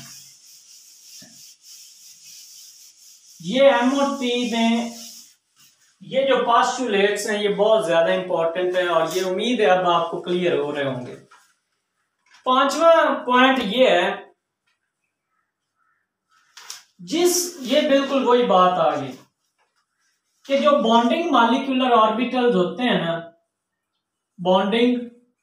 ये एमओटी में ये जो पोस्टुलेट्स हैं ये बहुत ज्यादा इंपॉर्टेंट है, और ये उम्मीद है अब आपको क्लियर हो रहे होंगे। पांचवा पॉइंट ये है, ये बिल्कुल वही बात आ गई कि जो बॉन्डिंग मॉलिक्यूलर ऑर्बिटल्स होते हैं ना, बॉन्डिंग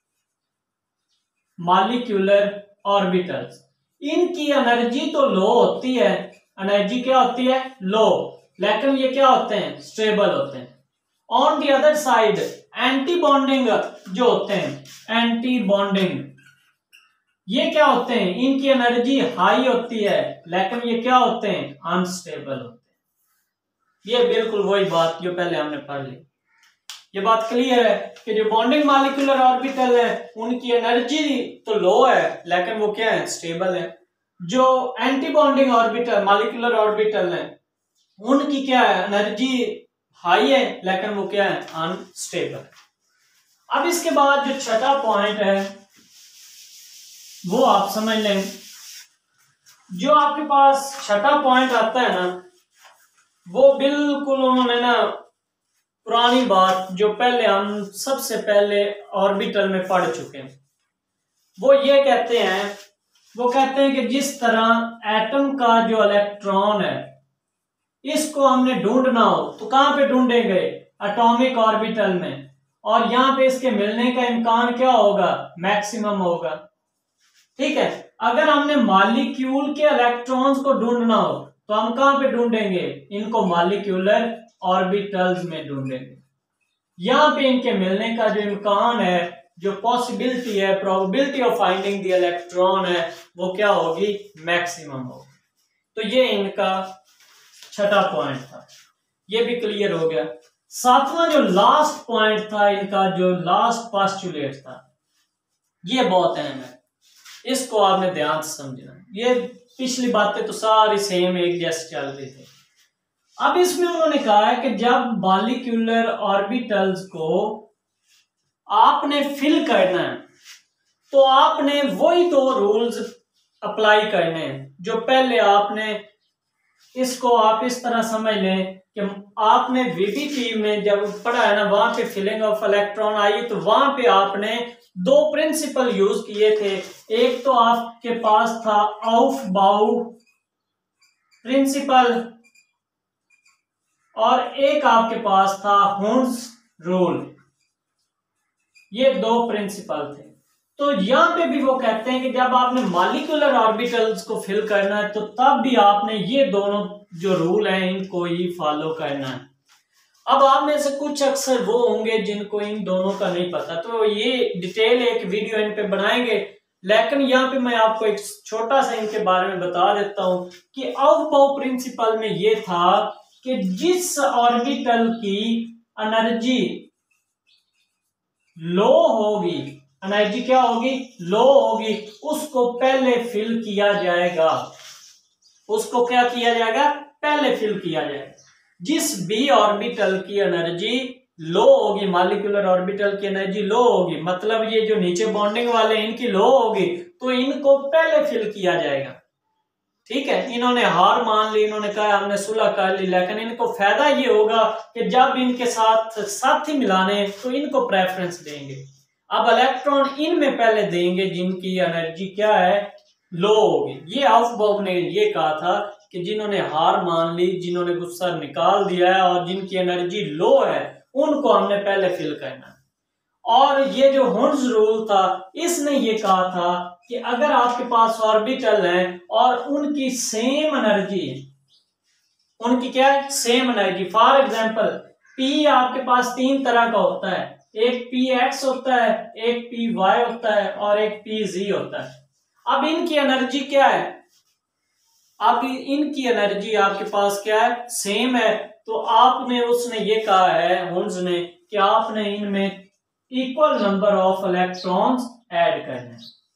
मॉलिक्यूलर ऑर्बिटल्स, इनकी एनर्जी तो लो होती है, एनर्जी क्या होती है, लो, लेकिन ये क्या होते हैं, स्टेबल होते हैं। On the other side anti bonding जो होते हैं, एंटी बॉन्डिंग ये क्या होते हैं, इनकी एनर्जी हाई होती है लेकिन ये क्या होते हैं, अनस्टेबल होते हैं। ये बिल्कुल वही बात जो पहले हमने पढ़ ली। ये बात क्लियर है कि जो बॉन्डिंग मॉलिक्यूलर ऑर्बिटल है उनकी एनर्जी तो लो है लेकिन वो क्या है, स्टेबल है। जो anti bonding orbital molecular orbital है उनकी क्या है, एनर्जी हाई है लेकिन वो क्या है, अनस्टेबल। अब इसके बाद जो छठा पॉइंट है वो आप समझ लें। जो आपके पास छठा पॉइंट आता है ना, वो बिल्कुल उन्होंने ना पुरानी बात जो पहले हम सबसे पहले ऑर्बिटल में पढ़ चुके हैं। वो ये कहते हैं कि जिस तरह एटम का जो इलेक्ट्रॉन है इसको हमने ढूंढना हो तो कहां पे ढूंढेंगे, एटॉमिक ऑर्बिटल में, और यहां पे इसके मिलने का इम्कान क्या होगा, मैक्सिमम होगा। ठीक है, अगर हमने मॉलिक्यूल के इलेक्ट्रॉन्स को ढूंढना हो तो हम कहां पे ढूंढेंगे, इनको मॉलिक्यूलर ऑर्बिटल्स में ढूंढेंगे। यहां पे इनके मिलने का जो इम्कान है, जो पॉसिबिलिटी है, probability of finding the electron है, वो क्या होगी, मैक्सिमम होगी। तो ये इनका छठा पॉइंट था, ये भी क्लियर हो गया। सातवां जो लास्ट पॉइंट था इनका, जो लास्ट पोस्टुलेट था, ये बहुत अहम है, इसको आपने ध्यान से समझना। ये पिछली बातें तो सारी सेम एक जैसे चल रही थी। अब इसमें उन्होंने कहा है कि जब मॉलिक्यूलर ऑर्बिटल्स को आपने फिल करना है तो आपने वही दो रूल्स अप्लाई करने हैं जो पहले आपने, इसको आप इस तरह समझ लें कि आपने वीबीटी में जब पढ़ा है ना, वहां पे फिलिंग ऑफ इलेक्ट्रॉन आई तो वहां पे आपने दो प्रिंसिपल यूज किए थे। एक तो आपके पास था ऑफ-बाउ प्रिंसिपल और एक आपके पास था हुंस रूल। ये दो प्रिंसिपल थे। तो यहां पे भी वो कहते हैं कि जब आपने मॉलिक्यूलर ऑर्बिटल्स को फिल करना है तो तब भी आपने ये दोनों जो रूल हैं इनको ही फॉलो करना है। अब आप में से कुछ अक्सर वो होंगे जिनको इन दोनों का नहीं पता, तो ये डिटेल एक वीडियो इन पे बनाएंगे, लेकिन यहाँ पे मैं आपको एक छोटा सा इनके बारे में बता देता हूं कि ऑफ-बाउ प्रिंसिपल में ये था कि जिस ऑर्बिटल की एनर्जी लो होगी, एनर्जी क्या होगी, लो होगी, उसको पहले फिल किया जाएगा। उसको क्या किया जाएगा, पहले फिल किया जाएगा। जिस बी ऑर्बिटल की एनर्जी लो होगी, मॉलिक्यूलर ऑर्बिटल की एनर्जी लो होगी, मतलब ये जो नीचे बॉन्डिंग वाले इनकी लो होगी, तो इनको पहले फिल किया जाएगा। ठीक है, इन्होंने हार मान ली, इन्होंने कहा हमने सुलह कर ली, लेकिन इनको फायदा ये होगा कि जब इनके साथ साथी मिलाने तो इनको प्रेफरेंस देंगे। अब इलेक्ट्रॉन इनमें पहले देंगे जिनकी एनर्जी क्या है, लो होगी। ये ऑफ-बाउ ने ये कहा था कि जिन्होंने हार मान ली, जिन्होंने गुस्सा निकाल दिया है और जिनकी एनर्जी लो है, उनको हमने पहले फिल करना है। और ये जो हुंस रूल था, इसने ये कहा था कि अगर आपके पास ऑर्बिटल है और उनकी सेम एनर्जी, उनकी क्या है, same energy. For example p आपके पास तीन तरह का होता है, एक पी एक्स होता है, एक पी वाई होता है और एक पी जी होता है। अब इनकी एनर्जी क्या है, अब इनकी एनर्जी आपके पास क्या है, सेम है। तो आपने, उसने ये कहा है हुंस ने, कि आपने इनमें equal number of electrons add करने।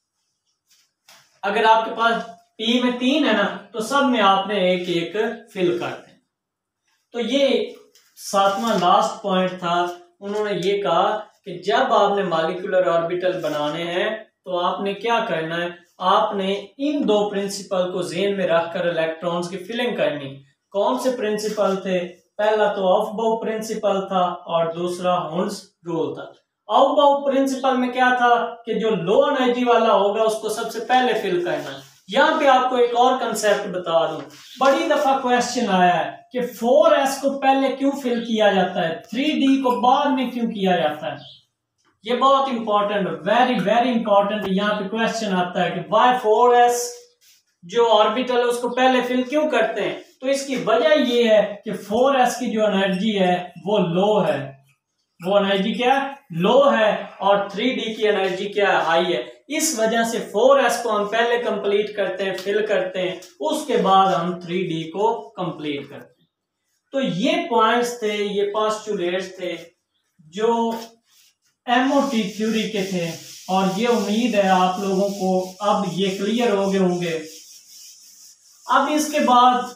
अगर आपके पास पी में 3 है ना, तो सब में आपने एक एक फिल कर दें। तो ये सातवां लास्ट पॉइंट था। उन्होंने ये कहा कि जब आपने मॉलिक्यूलर ऑर्बिटल बनाने हैं तो आपने क्या करना है, आपने इन दो प्रिंसिपल को ज़हन में रखकर इलेक्ट्रॉन्स की फिलिंग करनी। कौन से प्रिंसिपल थे, पहला तो ऑफ-बाउ प्रिंसिपल था और दूसरा हुंस रूल था। ऑफ-बाउ प्रिंसिपल में क्या था कि जो लो एनर्जी वाला होगा उसको सबसे पहले फिल करना। यहाँ पे आपको एक और कंसेप्ट बता दूं, बड़ी दफा क्वेश्चन आया है कि 4s को पहले क्यों फिल किया जाता है, 3d को बाद में क्यों किया जाता है। ये बहुत इंपॉर्टेंट, वेरी वेरी इंपॉर्टेंट, यहाँ पे क्वेश्चन आता है कि वाई 4s जो ऑर्बिटल है उसको पहले फिल क्यों करते हैं। तो इसकी वजह ये है कि 4s की जो एनर्जी है वो लो है, वो एनर्जी क्या है, लो है, और 3d की एनर्जी क्या है, हाई है। इस वजह से 4s को हम पहले कंप्लीट करते हैं, फिल करते हैं, उसके बाद हम 3d को कंप्लीट करते हैं। तो ये पॉइंट्स थे, ये पोस्टुलेट्स थे जो एमओटी थ्योरी के थे, और ये उम्मीद है आप लोगों को अब ये क्लियर हो गए होंगे। अब इसके बाद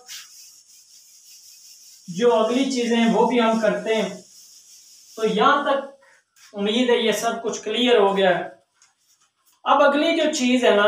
जो अगली चीजें हैं वो भी हम करते हैं। तो यहां तक उम्मीद है ये सब कुछ क्लियर हो गया है। अब अगली जो चीज है ना,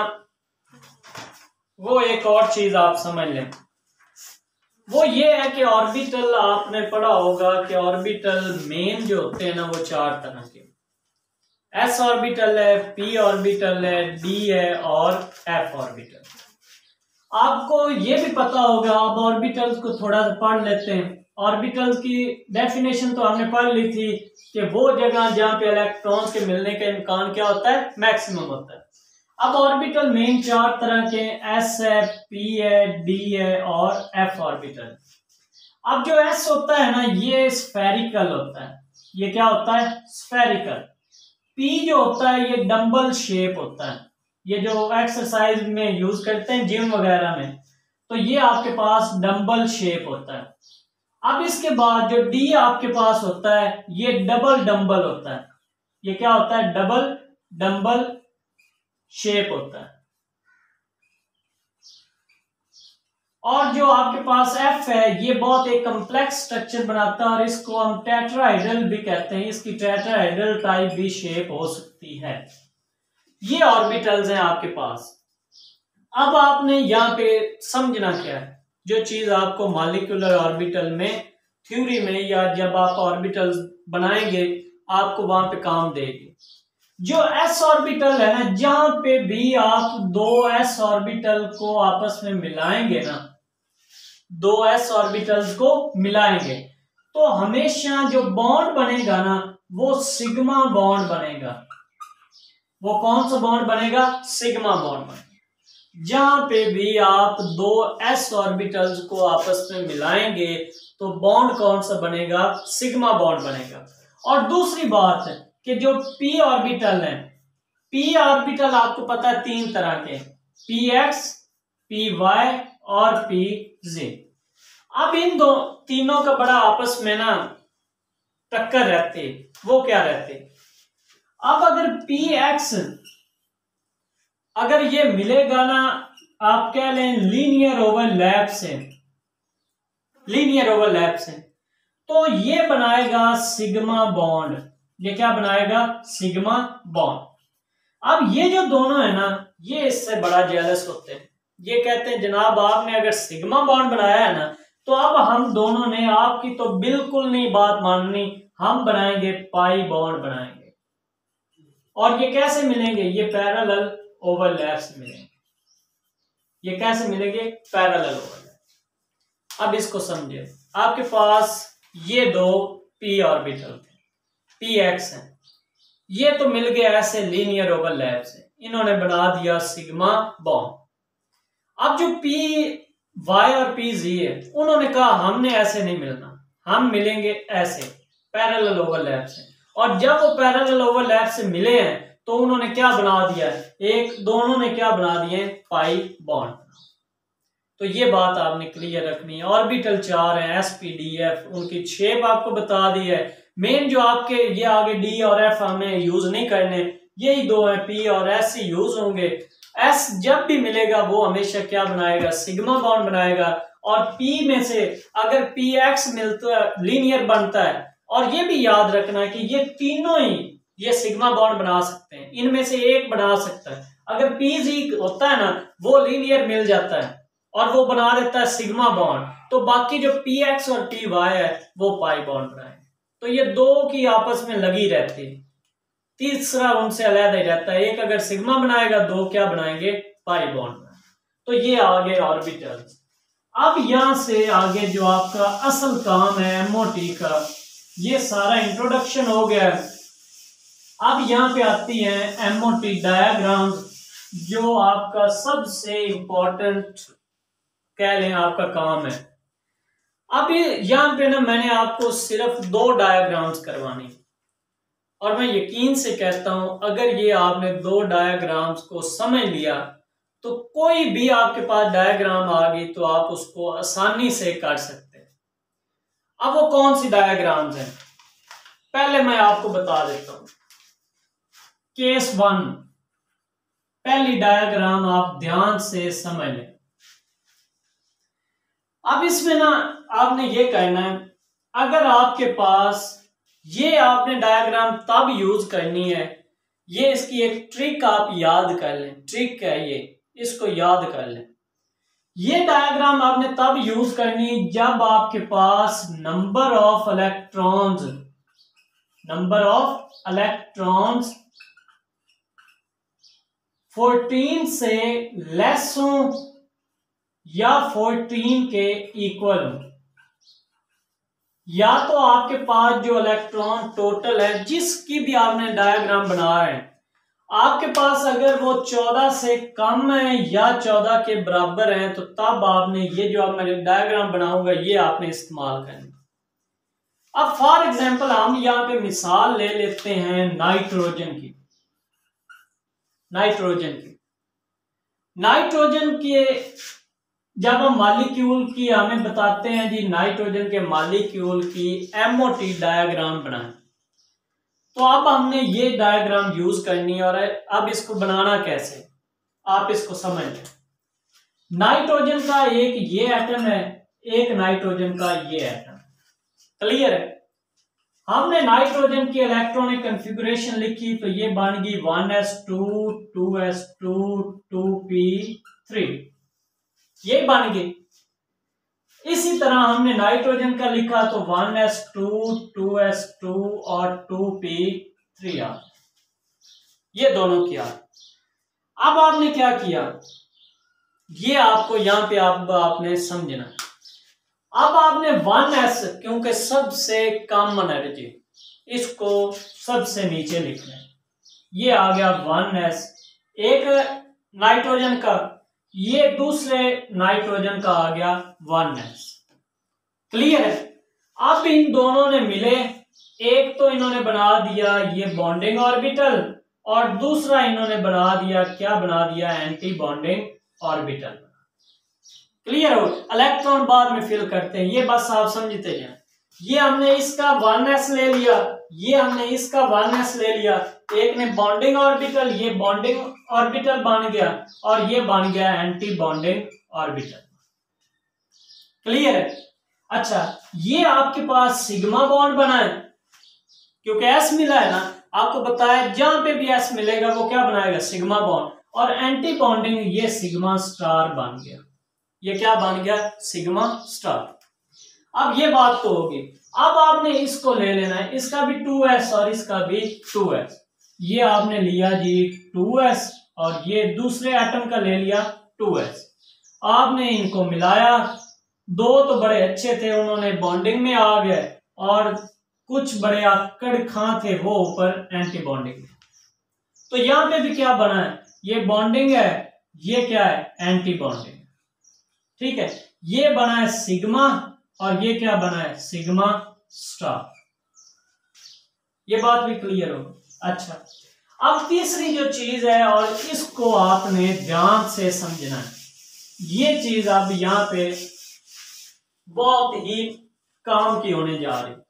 वो एक और चीज आप समझ लें, वो ये है कि ऑर्बिटल आपने पढ़ा होगा कि ऑर्बिटल मेन जो होते हैं ना वो 4 तरह के, s ऑर्बिटल है, p ऑर्बिटल है, d है और f ऑर्बिटल। आपको ये भी पता होगा, अब ऑर्बिटल्स को थोड़ा सा पढ़ लेते हैं। ऑर्बिटल्स की डेफिनेशन तो हमने पढ़ ली थी कि वो जगह जहां पे इलेक्ट्रॉन्स के मिलने का इम्कान क्या होता है, मैक्सिमम होता है। अब ऑर्बिटल मेन 4 तरह के s है, p है, d है और f ऑर्बिटल। अब जो s होता है ना ये स्फेरिकल होता है, ये क्या होता है, स्फेरिकल। p जो होता है ये डंबल शेप होता है, ये जो एक्सरसाइज में यूज करते हैं जिम वगैरह में, तो ये आपके पास डंबल शेप होता है। अब इसके बाद जो डी आपके पास होता है ये डबल डंबल होता है, ये क्या होता है, डबल डंबल शेप होता है। और जो आपके पास एफ है ये बहुत एक कम्प्लेक्स स्ट्रक्चर बनाता है और इसको हम टेट्राहेड्रल भी कहते हैं, इसकी टेट्राहेड्रल टाइप भी शेप हो सकती है। ये ऑर्बिटल्स हैं आपके पास। अब आपने यहाँ पे समझना क्या है, जो चीज आपको मॉलिक्यूलर ऑर्बिटल में थ्योरी में या जब आप ऑर्बिटल्स बनाएंगे आपको वहां पे काम देगी। जो एस ऑर्बिटल है ना, जहां पे भी आप 2 एस ऑर्बिटल को आपस में मिलाएंगे ना, 2 एस ऑर्बिटल्स को मिलाएंगे तो हमेशा जो बॉन्ड बनेगा ना वो सिग्मा बॉन्ड बनेगा। वो कौन सा बॉन्ड बनेगा, सिग्मा बॉन्ड बनेगा। जहां पे भी आप 2 एस ऑर्बिटल्स को आपस में मिलाएंगे तो बॉन्ड कौन सा बनेगा, सिग्मा बॉन्ड बनेगा। और दूसरी बात है कि जो p ऑर्बिटल है, p ऑर्बिटल आपको पता है 3 तरह के, px, py और pz। अब इन दो तीनों का बड़ा आपस में ना टक्कर रहती है, वो क्या रहते। अब अगर px अगर ये मिलेगा ना, आप कह लें लीनियर ओवरलैप से, लीनियर ओवरलैप से, तो ये बनाएगा सिग्मा बॉन्ड। ये क्या बनाएगा, सिग्मा बॉन्ड। अब ये जो दोनों है ना ये इससे बड़ा जेलस होते हैं, ये कहते हैं जनाब आपने अगर सिग्मा बॉन्ड बनाया है ना तो अब हम दोनों ने आपकी तो बिल्कुल नहीं बात माननी, हम बनाएंगे पाई बॉन्ड बनाएंगे। और ये कैसे मिलेंगे, ये पैरेलल ओवरलैप से मिलेंगे। ये कैसे मिलेंगे, पैरेलल ओवरलैप। अब इसको समझिए, आपके पास ये 2 p ऑर्बिटल थे, px है, ये तो मिल गया ऐसे लीनियर ओवरलैप से, इन्होंने बना दिया सिग्मा बॉन्ड। अब जो py और pz है उन्होंने कहा हमने ऐसे नहीं मिलना, हम मिलेंगे ऐसे पैरेलल ओवरलैप से। और जब वो पैरेलल ओवरलैप से मिले हैं तो उन्होंने क्या बना दिया है, एक दोनों ने क्या बना दिए, पाई बॉन्ड। तो ये बात आपने क्लियर रखनी है। ऑर्बिटल 4 है, s p d f, उनकी शेप आपको बता दी है। मेन जो आपके ये आगे d और f हमें यूज नहीं करने, यही 2 है, p और s ही यूज होंगे। s जब भी मिलेगा वो हमेशा क्या बनाएगा, सिग्मा बॉन्ड बनाएगा। और p में से अगर px मिलता है लीनियर बनता है। और ये भी याद रखना है कि ये तीनों ही ये सिग्मा बॉन्ड बना सकते हैं, इनमें से एक बना सकता है। अगर pz होता है ना वो लीनियर मिल जाता है और वो बना देता है सिग्मा बॉन्ड, तो बाकी जो px और py है वो पाई बॉन्ड बनाएंगे। तो ये 2 की आपस में लगी रहती है, तीसरा उनसे अलग ही रहता है। एक अगर सिग्मा बनाएगा, 2 क्या बनाएंगे, पाई बॉन्ड बनाएंगे। तो ये आगे ऑर्बिटल। अब यहां से आगे जो आपका असल काम है एमओटी का, ये सारा इंट्रोडक्शन हो गया। अब यहाँ पे आती है एमओटी डायग्राम, जो आपका सबसे इंपॉर्टेंट कह लें आपका काम है। अब यहाँ पे ना मैंने आपको सिर्फ 2 डायग्राम्स करवानी, और मैं यकीन से कहता हूं अगर ये आपने दो डायग्राम्स को समझ लिया तो कोई भी आपके पास डायग्राम आ गई तो आप उसको आसानी से कर सकते हैं। अब वो कौन सी डायग्राम्स हैं, पहले मैं आपको बता देता हूं। केस 1, पहली डायग्राम आप ध्यान से समझ लें। अब इसमें ना आपने ये कहना है, अगर आपके पास ये आपने डायग्राम तब यूज करनी है, ये इसकी एक ट्रिक आप याद कर लें, ट्रिक है ये, इसको याद कर लें। ये डायग्राम आपने तब यूज करनी जब आपके पास नंबर ऑफ इलेक्ट्रॉन्स 14 से लेस हो या 14 के इक्वल हो। या तो आपके पास जो इलेक्ट्रॉन टोटल है जिसकी भी आपने डायग्राम बना रहे हैं, आपके पास अगर वो 14 से कम है या 14 के बराबर है तो तब आपने ये जो आप मैं डायग्राम बनाऊंगा ये आपने इस्तेमाल करना। अब फॉर एग्जांपल हम यहाँ पे मिसाल ले लेते हैं नाइट्रोजन की। नाइट्रोजन के जब हम मॉलिक्यूल की हमें बताते हैं जी नाइट्रोजन के मॉलिक्यूल की एमओटी डायग्राम बनाएं, तो अब हमने ये डायग्राम यूज करनी है। और अब इसको बनाना कैसे आप इसको समझ लें। नाइट्रोजन का एक ये एटम है, एक नाइट्रोजन का ये एटम, क्लियर है। हमने नाइट्रोजन की इलेक्ट्रॉनिक कॉन्फ़िगरेशन लिखी तो ये बन गई 1s2 2s2 2p3, ये बन गई। इसी तरह हमने नाइट्रोजन का लिखा तो 1s2 2s2 और 2p3 आ, ये दोनों किया। अब आपने क्या किया ये आपको यहां पे आपने समझना। अब आपने 1s क्योंकि सबसे कम एनर्जी, इसको सबसे नीचे लिखना है। ये आ गया 1s एक नाइट्रोजन का, ये दूसरे नाइट्रोजन का आ गया 1s, क्लियर है। अब इन दोनों ने मिले, एक तो इन्होंने बना दिया ये बॉन्डिंग ऑर्बिटल और दूसरा इन्होंने बना दिया, क्या बना दिया, एंटी बॉन्डिंग ऑर्बिटल। क्लियर हो, इलेक्ट्रॉन बाद में फिल करते हैं, ये बस आप समझते जाए। ये हमने इसका 1s ले लिया, ये हमने इसका 1s ले लिया, एक ने बॉन्डिंग ऑर्बिटल, ये बॉन्डिंग ऑर्बिटल बन गया और ये बन गया एंटी बॉन्डिंग ऑर्बिटल, क्लियर है। अच्छा, ये आपके पास सिग्मा बॉन्ड बना है क्योंकि s मिला है ना, आपको बताया जहां पे भी s मिलेगा वो क्या बनाएगा, सिग्मा बॉन्ड। और एंटी बॉन्डिंग ये सिग्मा स्टार बन गया, ये क्या बन गया, सिग्मा स्टार। अब ये बात तो होगी। अब आपने इसको ले लेना है, इसका भी 2s और इसका भी 2s, ये आपने लिया जी 2s और ये दूसरे एटम का ले लिया 2s। आपने इनको मिलाया, दो तो बड़े अच्छे थे उन्होंने बॉन्डिंग में आ गए और कुछ बड़े आकड़ खां थे वो ऊपर एंटी बॉन्डिंग में। तो यहां पे भी क्या बना है, ये बॉन्डिंग है, ये क्या है, एंटी बॉन्डिंग, ठीक है। ये बना है सिग्मा और ये क्या बना है, सिग्मा स्टार। ये बात भी क्लियर हो। अच्छा, अब तीसरी जो चीज है और इसको आपने ध्यान से समझना है, ये चीज अब यहां पे बहुत ही काम की होने जा रही।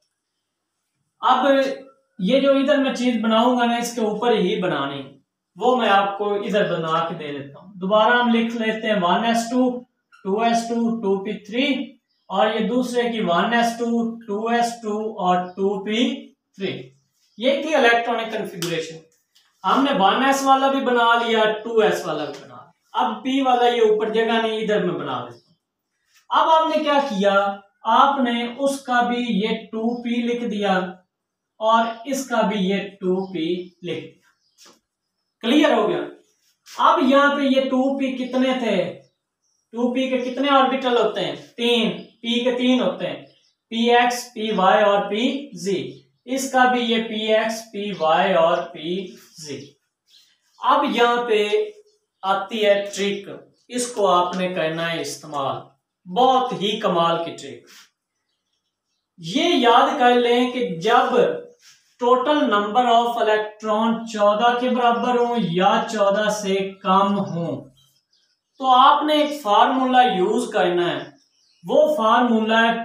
अब ये जो इधर मैं चीज बनाऊंगा ना इसके ऊपर ही बनानी, वो मैं आपको इधर बना के दे देता हूं। दोबारा हम लिख लेते हैं 1s2 2s2 2p3 और ये दूसरे की 1s2 2s2 और 2p3। ये थी इलेक्ट्रॉनिक कॉन्फ़िगरेशन। हमने 1s वाला भी बना लिया, 2s वाला भी बना लिया। अब p वाला ये ऊपर जगह नहीं, इधर मैं बना देता हूं। अब आपने क्या किया, आपने उसका भी ये 2p लिख दिया और इसका भी ये 2p लिख दिया, क्लियर हो गया। अब यहां पे ये 2p कितने थे, 2p के कितने ऑर्बिटल होते हैं, 3, p के 3 होते हैं, px py और pz। इसका भी ये px py और pz। अब यहां पे आती है ट्रिक, इसको आपने करना है इस्तेमाल, बहुत ही कमाल की ट्रिक। ये याद कर लें कि जब टोटल नंबर ऑफ इलेक्ट्रॉन 14 के बराबर हो या 14 से कम हो, तो आपने एक फार्मूला यूज करना है। वो फार्मूला है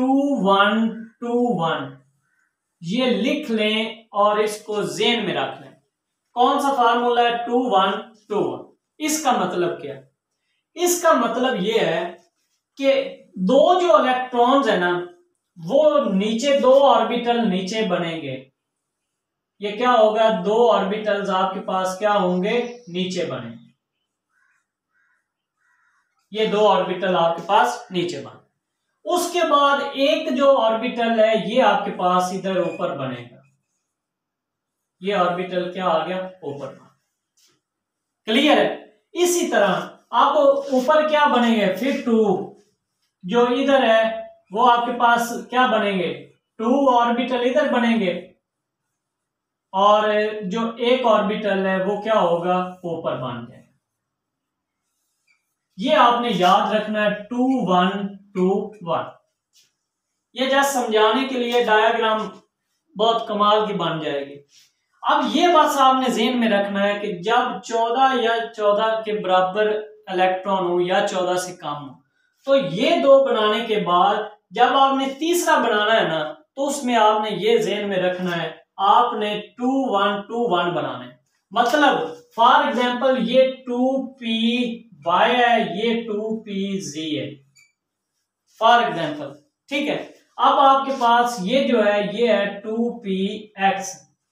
2121। ये लिख लें और इसको ज़हन में रख लें। कौन सा फार्मूला है? 2121। इसका मतलब क्या है? इसका मतलब ये है कि दो जो इलेक्ट्रॉन्स है ना, वो नीचे दो ऑर्बिटल नीचे बनेंगे। ये क्या होगा? दो ऑर्बिटल्स आपके पास क्या होंगे? नीचे बनेंगे। ये दो ऑर्बिटल आपके पास नीचे बने। उसके बाद एक जो ऑर्बिटल है ये आपके पास इधर ऊपर बनेगा। ये ऑर्बिटल क्या आ गया? ऊपर। क्लियर है? इसी तरह अब ऊपर क्या बनेंगे? फिर टू जो इधर है वो आपके पास क्या बनेंगे? टू ऑर्बिटल इधर बनेंगे और जो एक ऑर्बिटल है वो क्या होगा? ऊपर बन जाएगा। ये आपने याद रखना है 2121। ये जस्ट समझाने के लिए डायग्राम बहुत कमाल की बन जाएगी। अब ये बात आपने ज़हन में रखना है कि जब 14 या 14 के बराबर इलेक्ट्रॉन हो या 14 से कम हो, तो ये दो बनाने के बाद जब आपने तीसरा बनाना है ना, तो उसमें आपने ये ज़हन में रखना है, आपने 2121 बनाना है। मतलब फॉर एग्जांपल ये 2py है, ये 2pz है फॉर एग्जांपल। ठीक है, अब आपके पास ये जो है ये है 2px,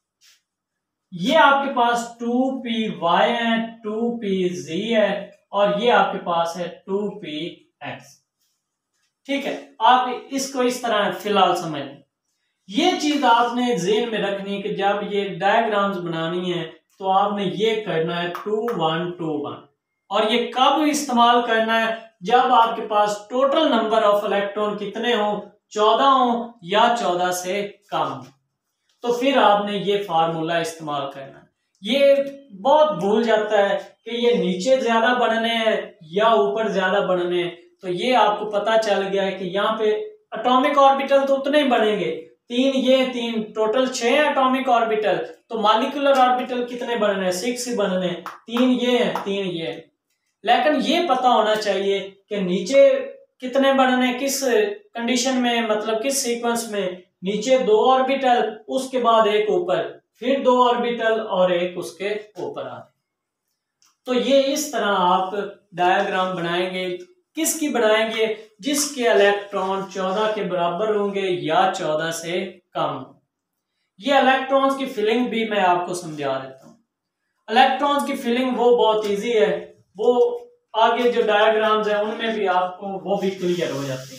ये आपके पास 2py है, 2pz है और ये आपके पास है 2px। ठीक है, आप इसको इस तरह फिलहाल समझ लें। ये चीज आपने ज़हन में रखनी है कि जब ये डायग्राम्स बनानी है तो आपने ये करना है 2121। और ये कब इस्तेमाल करना है? जब आपके पास टोटल नंबर ऑफ इलेक्ट्रॉन कितने हो? 14 हो या 14 से कम हो, तो फिर आपने ये फार्मूला इस्तेमाल करना है। ये बहुत भूल जाता है कि ये नीचे ज्यादा बनने हैं या ऊपर ज्यादा बनने हैं। तो ये आपको पता चल गया है कि यहाँ पे एटॉमिक ऑर्बिटल तो उतने ही बनेंगे, तीन ये तीन, टोटल 6 एटॉमिक ऑर्बिटल। तो मॉलिक्यूलर ऑर्बिटल कितने बनने हैं? 6 ही बनने हैं। तीन ये है, तीन ये है। लेकिन ये पता होना चाहिए कि नीचे कितने बनने, किस कंडीशन में, मतलब किस सीक्वेंस में। नीचे दो ऑर्बिटल, उसके बाद एक ऊपर, फिर दो ऑर्बिटल और एक उसके ऊपर आ। तो ये इस तरह आप डायग्राम बनाएंगे। किसकी बनाएंगे? जिसके इलेक्ट्रॉन 14 के बराबर होंगे या 14 से कम। ये इलेक्ट्रॉन्स की फिलिंग भी मैं आपको समझा देता हूँ। इलेक्ट्रॉन्स की फिलिंग वो बहुत इजी है, वो आगे जो डायग्राम्स है उनमें भी आपको वो भी क्लियर हो जाते हैं।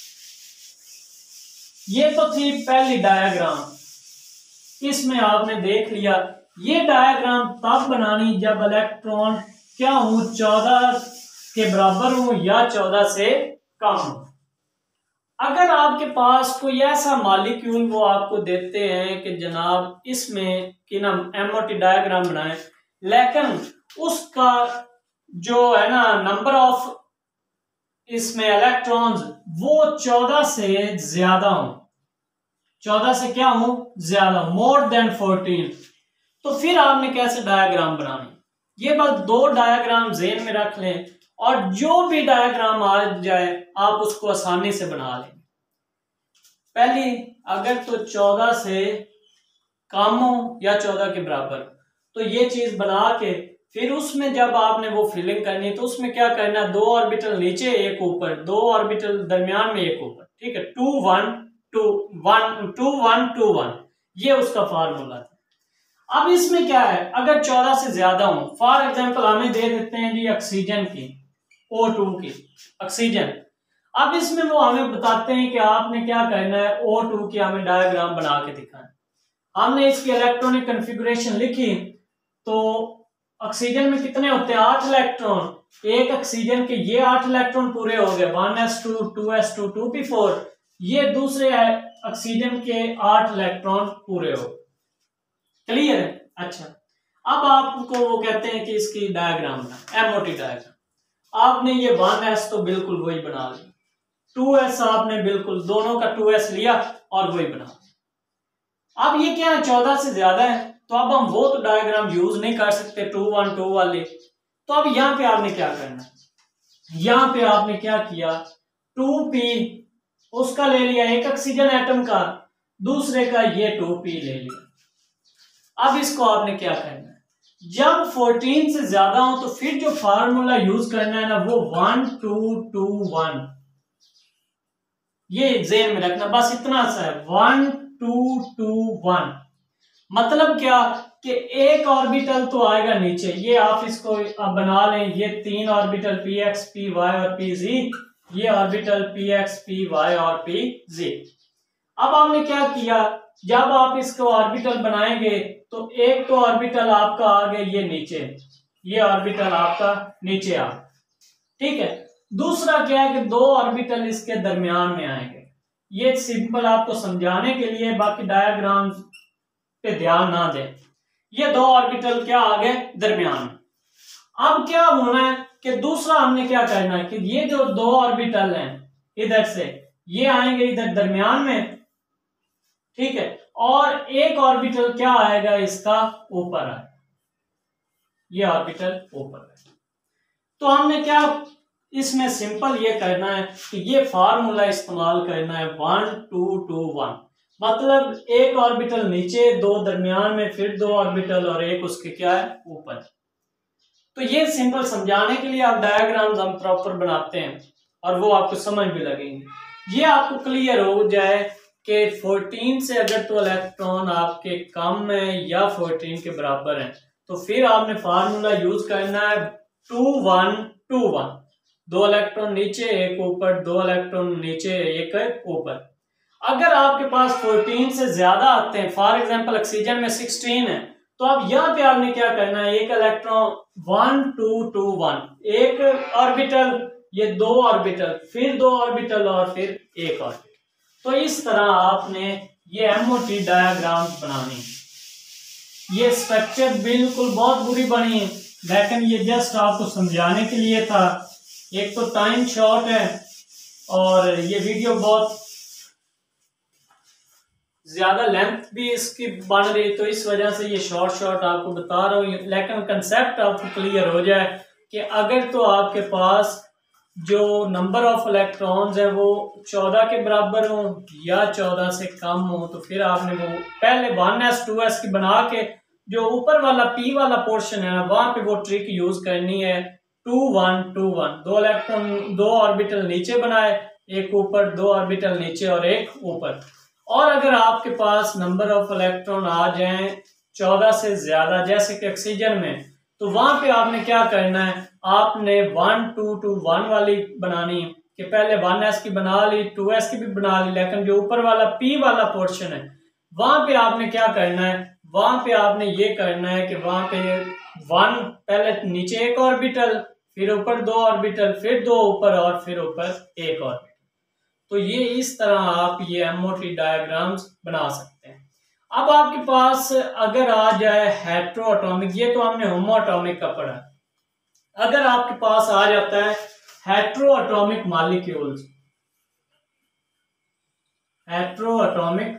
ये तो थी पहली डायग्राम, इसमें आपने देख लिया। ये डायग्राम तब बनानी जब इलेक्ट्रॉन क्या हो? 14 के बराबर हो या 14 से कम हो। अगर आपके पास कोई ऐसा मॉलिक्यूल वो आपको देते हैं कि जनाब इसमें कि ना एमओटी डायग्राम बनाए, लेकिन उसका जो है ना नंबर ऑफ इसमें इलेक्ट्रॉन्स वो 14 से ज्यादा हो, 14 से क्या हो? ज्यादा, मोर देन 14, तो फिर आपने कैसे डायग्राम बनाने? ये बस दो डायग्राम ज़हन में रख लें और जो भी डायग्राम आ जाए आप उसको आसानी से बना लें। पहली, अगर तो 14 से कम हो या 14 के बराबर, तो ये चीज बना के फिर उसमें जब आपने वो फिलिंग करनी है तो उसमें क्या करना? दो ऑर्बिटल नीचे एक ऊपर, दो ऑर्बिटल दरमियान में एक ऊपर। ठीक है, 2121 ये उसका फार्मूला था। अब इसमें क्या है? अगर 14 से ज्यादा हो, फॉर एग्जांपल हमें दे देते हैं जी ऑक्सीजन की, O2 की ऑक्सीजन। अब इसमें वो हमें बताते हैं कि आपने क्या करना है, O2 की हमें डायग्राम बना के दिखाना। हमने इसकी इलेक्ट्रॉनिक कॉन्फ़िगरेशन लिखी, तो ऑक्सीजन में कितने होते हैं? 8 इलेक्ट्रॉन। एक ऑक्सीजन के ये 8 इलेक्ट्रॉन पूरे हो गए, 1s2 2s2 2p4। ये दूसरे ऑक्सीजन के 8 इलेक्ट्रॉन पूरे हो। क्लियर है? अच्छा, अब आपको वो कहते हैं कि इसकी डायग्राम बना, एमओटी डायग्राम। आपने ये 1s तो बिल्कुल वही बना लिया, 2s आपने बिल्कुल दोनों का 2s लिया और वही बना। अब ये क्या है, 14 से ज्यादा है, तो अब हम वो तो डायग्राम यूज नहीं कर सकते 2 1 2 वाले। तो अब यहाँ पे आपने क्या करना है, यहाँ पे आपने क्या किया, 2p उसका ले लिया, एक ऑक्सीजन एटम का, दूसरे का ये 2p ले लिया। अब इसको आपने क्या करना है, जब 14 से ज्यादा हो तो फिर जो फार्मूला यूज करना है ना वो 1 2 2 1, ये जेन में रखना, बस इतना सा है, 1 2 2 1। मतलब क्या कि एक ऑर्बिटल तो आएगा नीचे, ये आप इसको अब बना लें, ये 3 orbital p x p y और पी जी, ये orbital p x p y और पी जी। अब आपने क्या किया, जब आप इसको ऑर्बिटल बनाएंगे तो एक तो ऑर्बिटल आपका आ गया ये नीचे, ये ऑर्बिटल आपका नीचे आ, ठीक है। दूसरा क्या है कि 2 ऑर्बिटल इसके दरमियान में आएंगे, ये सिंपल आपको समझाने के लिए, बाकी डायग्राम्स पे ध्यान ना दें। ये 2 ऑर्बिटल क्या आ गए दरमियान में। अब क्या होना है कि दूसरा हमने क्या करना है कि ये जो 2 ऑर्बिटल हैं इधर से ये आएंगे इधर दरमियान में, ठीक है, और एक ऑर्बिटल क्या आएगा इसका ऊपर आएगा, ये ऑर्बिटल ऊपर है। तो हमने क्या इसमें सिंपल ये करना है कि ये फार्मूला इस्तेमाल करना है 1 2 2 1, मतलब एक ऑर्बिटल नीचे, 2 दरमियान में, फिर 2 ऑर्बिटल और एक उसके क्या है ऊपर। तो ये सिंपल समझाने के लिए आप डायग्राम्स हम प्रॉपर बनाते हैं और वो आपको समझ भी लगेंगे। ये आपको क्लियर हो जाए कि 14 से अगर तो इलेक्ट्रॉन आपके कम है या 14 के बराबर है तो फिर आपने फार्मूला यूज करना है 2 1 2 1, 2 इलेक्ट्रॉन नीचे एक ऊपर, 2 इलेक्ट्रॉन नीचे एक ऊपर। अगर आपके पास 14 से ज्यादा आते हैं, फॉर एग्जांपल ऑक्सीजन में 16 है, तो अब यहाँ पे आपने क्या करना है, एक इलेक्ट्रॉन 1 2 2 1, एक ऑर्बिटल, ये 2 ऑर्बिटल, फिर 2 ऑर्बिटल और फिर एक ऑर्बिटल। तो इस तरह आपने ये एमओटी डायग्राम बनानी है। ये स्ट्रक्चर बिल्कुल बहुत बुरी बनी है, लेकिन ये जस्ट आपको समझाने के लिए था। एक तो टाइम शॉर्ट है और ये वीडियो बहुत ज्यादा लेंथ भी इसकी बन रही, तो इस वजह से ये शॉर्ट आपको बता रहा हूँ, लेकिन कंसेप्ट आपको क्लियर हो जाए कि अगर तो आपके पास जो नंबर ऑफ इलेक्ट्रॉन्स है वो 14 के बराबर हो या 14 से कम हो, तो फिर आपने वो पहले 1s 2s की बना के जो ऊपर वाला p वाला पोर्शन है वहां पे वो ट्रिक यूज करनी है 2 1 2 1, 2 इलेक्ट्रॉन, 2 ऑर्बिटल नीचे बनाए, एक ऊपर, 2 ऑर्बिटल नीचे और एक ऊपर। और अगर आपके पास नंबर ऑफ इलेक्ट्रॉन आ जाएं 14 से ज्यादा, जैसे कि ऑक्सीजन में, तो वहां पे आपने क्या करना है, आपने 1 2 2 1 वाली बनानी कि पहले 1s की बना ली, 2s की भी बना ली, लेकिन जो ऊपर वाला p वाला पोर्शन है वहां पे आपने क्या करना है, वहां पे आपने ये करना है कि वहां पे 1 पहले नीचे एक ऑर्बिटल, फिर ऊपर 2 ऑर्बिटल, फिर 2 ऊपर और फिर ऊपर एक ऑर्बिटल। तो ये इस तरह आप ये एमओटी डायग्राम्स बना सकते हैं। अब आपके पास अगर आ जाए हेट्रो एटॉमिक, ये तो हमने होमो एटॉमिक का पढ़ा, अगर आपके पास आ जाता है hetero atomic molecules, hetero atomic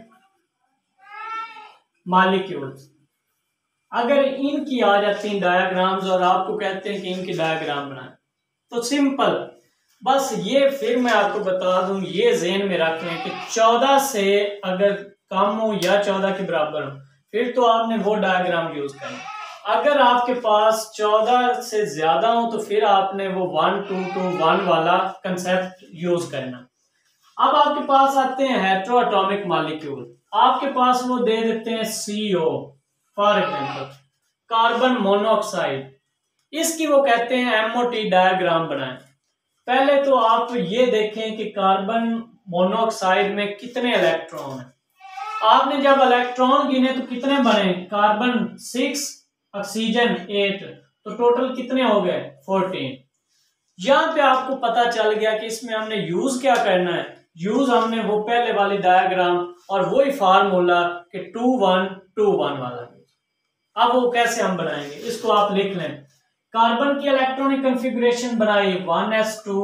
molecules, अगर इनकी आ जाती हैं डायग्राम्स और आपको कहते हैं कि इनकी डायग्राम बनाएं, तो सिंपल बस ये फिर मैं आपको बता दूं, ये ज़हन में रख लें कि 14 से अगर कम हो या 14 के बराबर हो फिर तो आपने वो डायग्राम यूज करना। अगर आपके पास 14 से ज्यादा हो तो फिर आपने वो 1 2 2 1 वाला कंसेप्ट यूज करना। अब आपके पास आते हैं हेट्रो एटॉमिक मॉलिक्यूल, आपके पास वो दे देते हैं CO for example carbon monoxide, इसकी वो कहते हैं एमओटी डायग्राम बनाएं। पहले तो आप ये देखें कि कार्बन मोनोऑक्साइड में कितने इलेक्ट्रॉन हैं। आपने जब इलेक्ट्रॉन गिने तो कितने बने, कार्बन 6, ऑक्सीजन 8, तो टोटल कितने हो गए 14। यहां पे आपको पता चल गया कि इसमें हमने यूज क्या करना है, यूज हमने वो पहले वाली डायग्राम और वही फार्मूला कि 2 1 2 1 वाला। अब वो कैसे हम बनाएंगे, इसको आप लिख लें। कार्बन की इलेक्ट्रॉनिक कॉन्फ़िगरेशन बनाई 1s2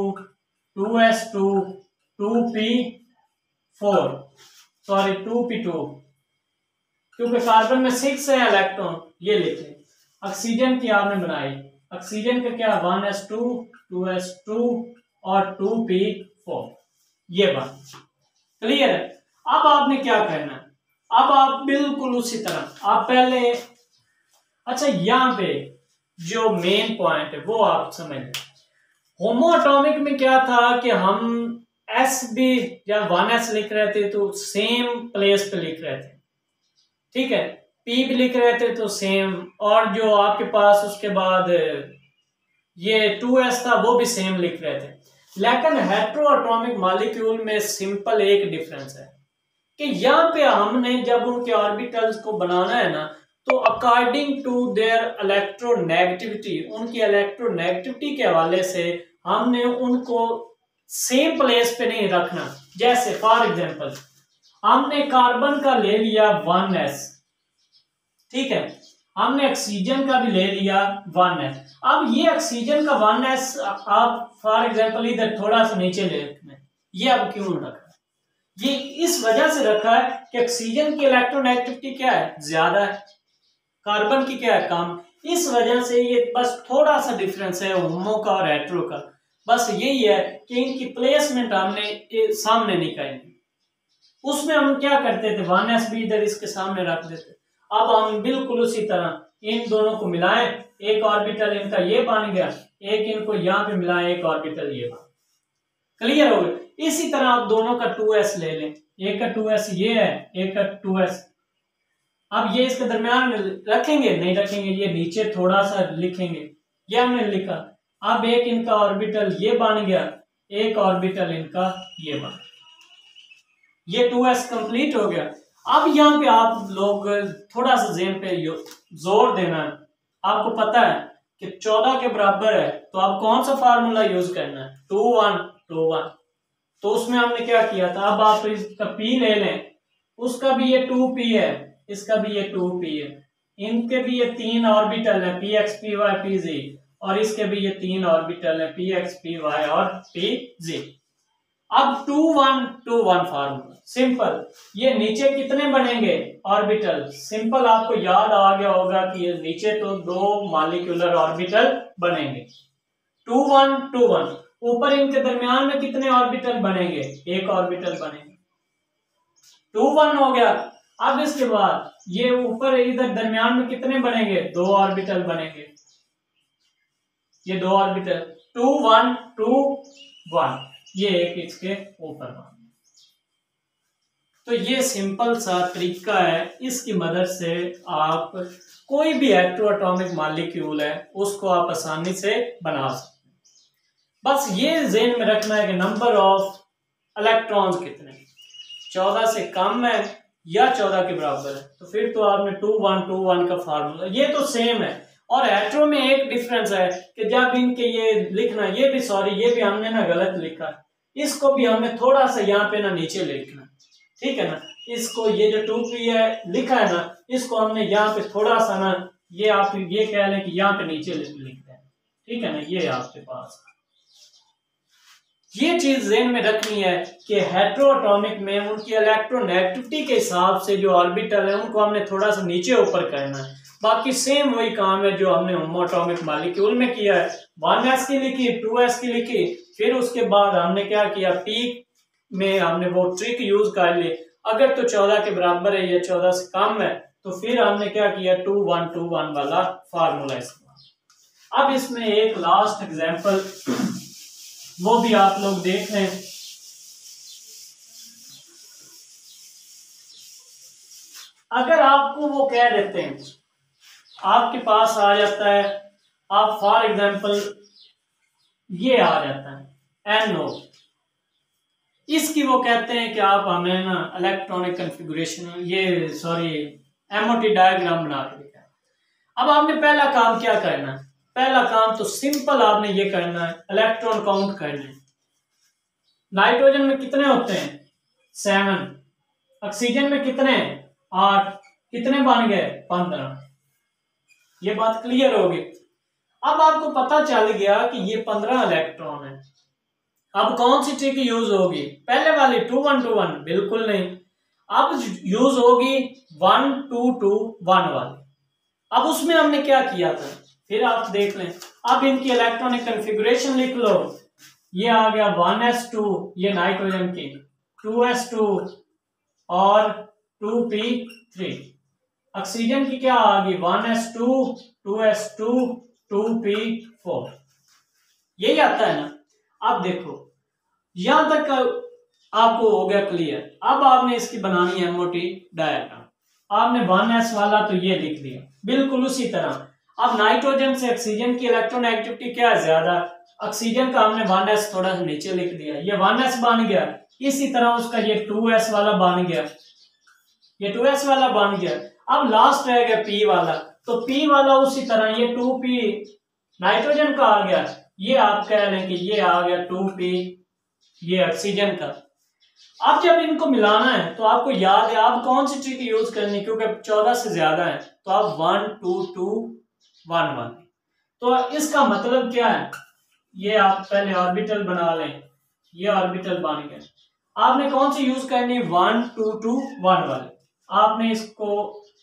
2s2 2p4 sorry 2p2 क्योंकि कार्बन में 6 है इलेक्ट्रॉन, ये लिखे। ऑक्सीजन की आपने बनाई, ऑक्सीजन का क्या 1s2 2s2 और 2p4, ये बात क्लियर है। अब आपने क्या करना है, अब आप बिल्कुल उसी तरह आप पहले, अच्छा यहां पे जो मेन पॉइंट है वो आप समझ लें। होमो एटॉमिक में क्या था कि हम एस भी जब 1s लिख रहे थे तो सेम प्लेस पे लिख रहे थे, ठीक है, पी भी लिख रहे थे तो सेम, और जो आपके पास उसके बाद ये 2s था वो भी सेम लिख रहे थे। लेकिन हेट्रोएटॉमिक मॉलिक्यूल में सिंपल एक डिफरेंस है कि यहाँ पे हमने जब उनके ऑर्बिटल्स को बनाना है ना, तो अकॉर्डिंग टू देयर इलेक्ट्रोनेगेटिविटी, उनकी इलेक्ट्रोनेगेटिविटी के हवाले से हमने उनको सेम प्लेस पे नहीं रखना। जैसे फॉर एग्जांपल हमने कार्बन का ले लिया 1s, ठीक है, हमने ऑक्सीजन का भी ले लिया 1s। अब ये ऑक्सीजन का 1s आप फॉर एग्जांपल इधर थोड़ा सा नीचे ले रखना है, ये अब क्यों रखा है? ये इस वजह से रखा है कि ऑक्सीजन की इलेक्ट्रोनेगेटिविटी क्या है, ज्यादा है, कार्बन की क्या है, कम। इस वजह से ये बस थोड़ा सा डिफरेंस है होमो का और हेट्रो का, बस यही है कि इनकी प्लेसमेंट हमने सामने नहीं करेंगे। उसमें हम क्या करते थे, 1s भी इधर इसके सामने रख देते। अब हम बिल्कुल उसी तरह इन दोनों को मिलाएं, एक ऑर्बिटल इनका ये बन गया, एक इनको यहां पे मिलाएं, एक ऑर्बिटल ये बन, क्लियर हो गया। इसी तरह आप दोनों का 2s ले लें, एक का 2s ये है, एक का 2s, अब ये इसके दरमियान में रखेंगे नहीं रखेंगे, ये नीचे थोड़ा सा लिखेंगे, ये हमने लिखा। अब एक इनका ऑर्बिटल ये बन गया, एक ऑर्बिटल इनका ये बन, ये 2s कंप्लीट हो गया। अब यहाँ पे आप लोग थोड़ा सा ज़हन पे जोर देना है, आपको पता है कि 14 के बराबर है तो आप कौन सा फार्मूला यूज करना है, 2 1 2 1। तो उसमें हमने क्या किया था, अब आप इसका P ले लें, उसका भी ये 2p है, इसका भी ये 2p है, इनके भी ये 3 ऑर्बिटल है px py pz, और इसके भी ये 3 ऑर्बिटल है px py और pz। अब 2 1 2 1 फार्मूला सिंपल। ये नीचे कितने बनेंगे ऑर्बिटल, सिंपल आपको याद आ गया होगा कि ये नीचे तो 2 मॉलिक्यूलर ऑर्बिटल बनेंगे, 2 1 2 1। ऊपर इनके दरमियान में कितने ऑर्बिटल बनेंगे, एक ऑर्बिटल बनेंगे, 2 1 हो गया। अब इसके बाद ये ऊपर इधर दरमियान में कितने बनेंगे, 2 ऑर्बिटल बनेंगे, ये 2 ऑर्बिटल, 2 1 2 1, ये एक इसके ऊपर बन। तो ये सिंपल सा तरीका है, इसकी मदद से आप कोई भी हेट्रोएटॉमिक मॉलिक्यूल है उसको आप आसानी से बना सकते हैं। बस ये ज़हन में रखना है कि नंबर ऑफ इलेक्ट्रॉन्स कितने, 14 से कम है या 14 के बराबर है, तो फिर तो आपने 2 1 2 1 का फार्मूला, ये तो सेम है। और हेट्रो में एक डिफरेंस है कि जब इनके ये लिखना, ये भी सॉरी ये भी हमने ना गलत लिखा, इसको भी हमें थोड़ा सा यहाँ पे ना नीचे लिखना, ठीक है ना, इसको ये जो 2p है लिखा है ना, इसको हमने यहाँ पे थोड़ा सा ना, ये आप ये कह लें कि यहाँ पे नीचे लिखते हैं, ठीक है ना, ये आपके पास ये चीज ज़हन में रखनी है कि हेट्रोएटॉमिक में उनकी इलेक्ट्रोनेगेटिविटी के हिसाब से जो ऑर्बिटल है उनको हमने थोड़ा सा नीचे ऊपर करना है। बाकी सेम वही काम है जो हमने होमोएटॉमिक मॉलिक्यूल में किया है, 1s की लिखी, 2s की लिखी, फिर उसके बाद हमने क्या किया, P में हमने वो ट्रिक यूज कर ली, अगर तो 14 के बराबर है या 14 से कम है तो फिर हमने क्या किया, 2 1 2 1 वाला फार्मूला इस्तेमाल। अब इसमें एक लास्ट एग्जांपल वो भी आप लोग देख लें। अगर आपको वो कह देते हैं, आपके पास आ जाता है, आप फॉर एग्जांपल ये आ जाता है NO, इसकी वो कहते हैं कि आप हमें ना इलेक्ट्रॉनिक कन्फिगुरेशन, ये सॉरी MOT डायग्राम बना के दिखाएं। अब आपने पहला काम क्या करना है, पहला काम तो सिंपल आपने ये करना है, इलेक्ट्रॉन काउंट करना है। नाइट्रोजन में कितने होते हैं, 7, ऑक्सीजन में कितने, 8, कितने बन गए, 15। ये बात क्लियर होगी। अब आपको पता चल गया कि ये 15 इलेक्ट्रॉन है। अब कौन सी ट्रिक यूज होगी, पहले वाली 2 1 2 1 बिल्कुल नहीं। अब यूज होगी 1 2 2 1 वाली। अब उसमें हमने क्या किया था, फिर आप देख लें। अब इनकी इलेक्ट्रॉनिक कॉन्फ़िगरेशन लिख लो। ये आ गया 1s2, ये नाइट्रोजन की, 2s2 और 2p3। ऑक्सीजन की क्या आ गई, 1s2 2s2 2p4। यही आता है ना। अब देखो यहां तक आपको हो गया क्लियर। अब आपने इसकी बनानी है मोटी डायग्राम। आपने 1s वाला तो ये लिख दिया, बिल्कुल उसी तरह। अब नाइट्रोजन से ऑक्सीजन की इलेक्ट्रॉन एक्टिविटी क्या है, ज्यादा। ऑक्सीजन का हमने 1s थोड़ा सा नीचे लिख दिया, ये 1s बन गया। इसी तरह उसका ये 2s वाला बन गया, ये 2s वाला बन गया। अब लास्ट रह गया p वाला, तो p वाला उसी तरह ये 2p नाइट्रोजन का आ गया, ये आप कह लें कि ये आ गया 2p ये ऑक्सीजन का। अब जब इनको मिलाना है तो आपको याद है आप कौन सी ट्रिक यूज करनी, क्योंकि 14 से ज्यादा है तो आप 1 2 2 1 1। तो इसका मतलब क्या है, ये आप पहले ऑर्बिटल बना लें, ये ऑर्बिटल बन गया। आपने कौन सी यूज करनी, 1 2 2 1 वाले। आपने इसको,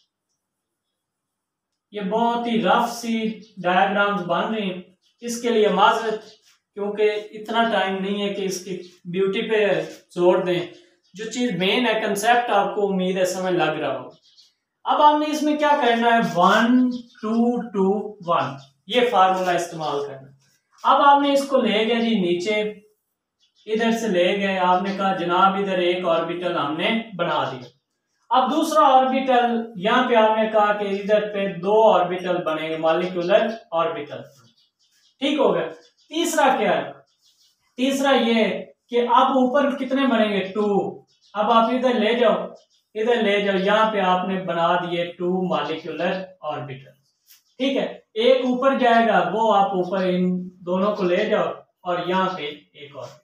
ये बहुत ही रफ सी डायग्राम्स बन रही हैं, इसके लिए माजरत, क्योंकि इतना टाइम नहीं है कि इसकी ब्यूटी पे जोर दें। जो चीज मेन है कंसेप्ट आपको उम्मीद है समझ लग रहा हो। अब आपने इसमें क्या करना है, 1 2 2 1 ये फार्मूला इस्तेमाल करना। अब आपने इसको ले गए जी नीचे, इधर से ले गए, आपने कहा जनाब इधर एक ऑर्बिटल हमने बना दिया। अब दूसरा ऑर्बिटल यहाँ पे आपने कहा कि इधर पे 2 ऑर्बिटल बनेंगे, मॉलिक्यूलर ऑर्बिटल, ठीक हो गया। तीसरा क्या है, तीसरा ये कि अब ऊपर कितने बनेंगे, 2। अब आप इधर ले जाओ, इधर ले जाओ, यहाँ पे आपने बना दिए 2 मॉलिक्यूलर ऑर्बिटल, ठीक है। एक ऊपर जाएगा, वो आप ऊपर इन दोनों को ले जाओ और यहाँ पे एक ऑर्बिटल।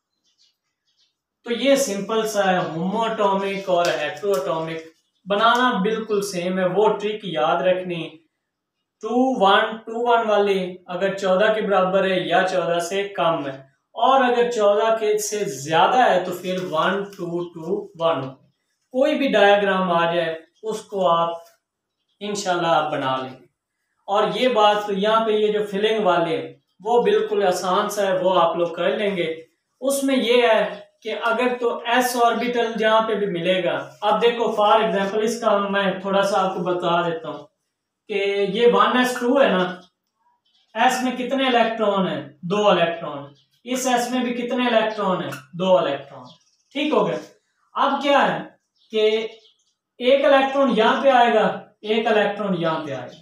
तो ये सिंपल सा है, होमोएटॉमिक और हेटेरोएटॉमिक बनाना बिल्कुल सेम है। वो ट्रिक याद रखनी, 2 1 2 1 वाली अगर 14 के बराबर है या 14 से कम है, और अगर 14 के से ज्यादा है तो फिर 1 2 2 1। कोई भी डायग्राम आ जाए उसको आप इंशाल्लाह आप बना लेंगे। और ये बात यहाँ पे ये जो फिलिंग वाले वो बिल्कुल आसान सा है, वो आप लोग कर लेंगे। उसमें ये है कि अगर तो s ऑर्बिटल जहां पे भी मिलेगा, अब देखो फॉर एग्जांपल इसका मैं थोड़ा सा आपको बता देता हूं कि ये 1s2 है ना, s में कितने इलेक्ट्रॉन है, 2 इलेक्ट्रॉन। इस s में भी कितने इलेक्ट्रॉन है, 2 इलेक्ट्रॉन, ठीक हो गया। अब क्या है कि एक इलेक्ट्रॉन यहां पे आएगा, एक इलेक्ट्रॉन यहां पे आएगा,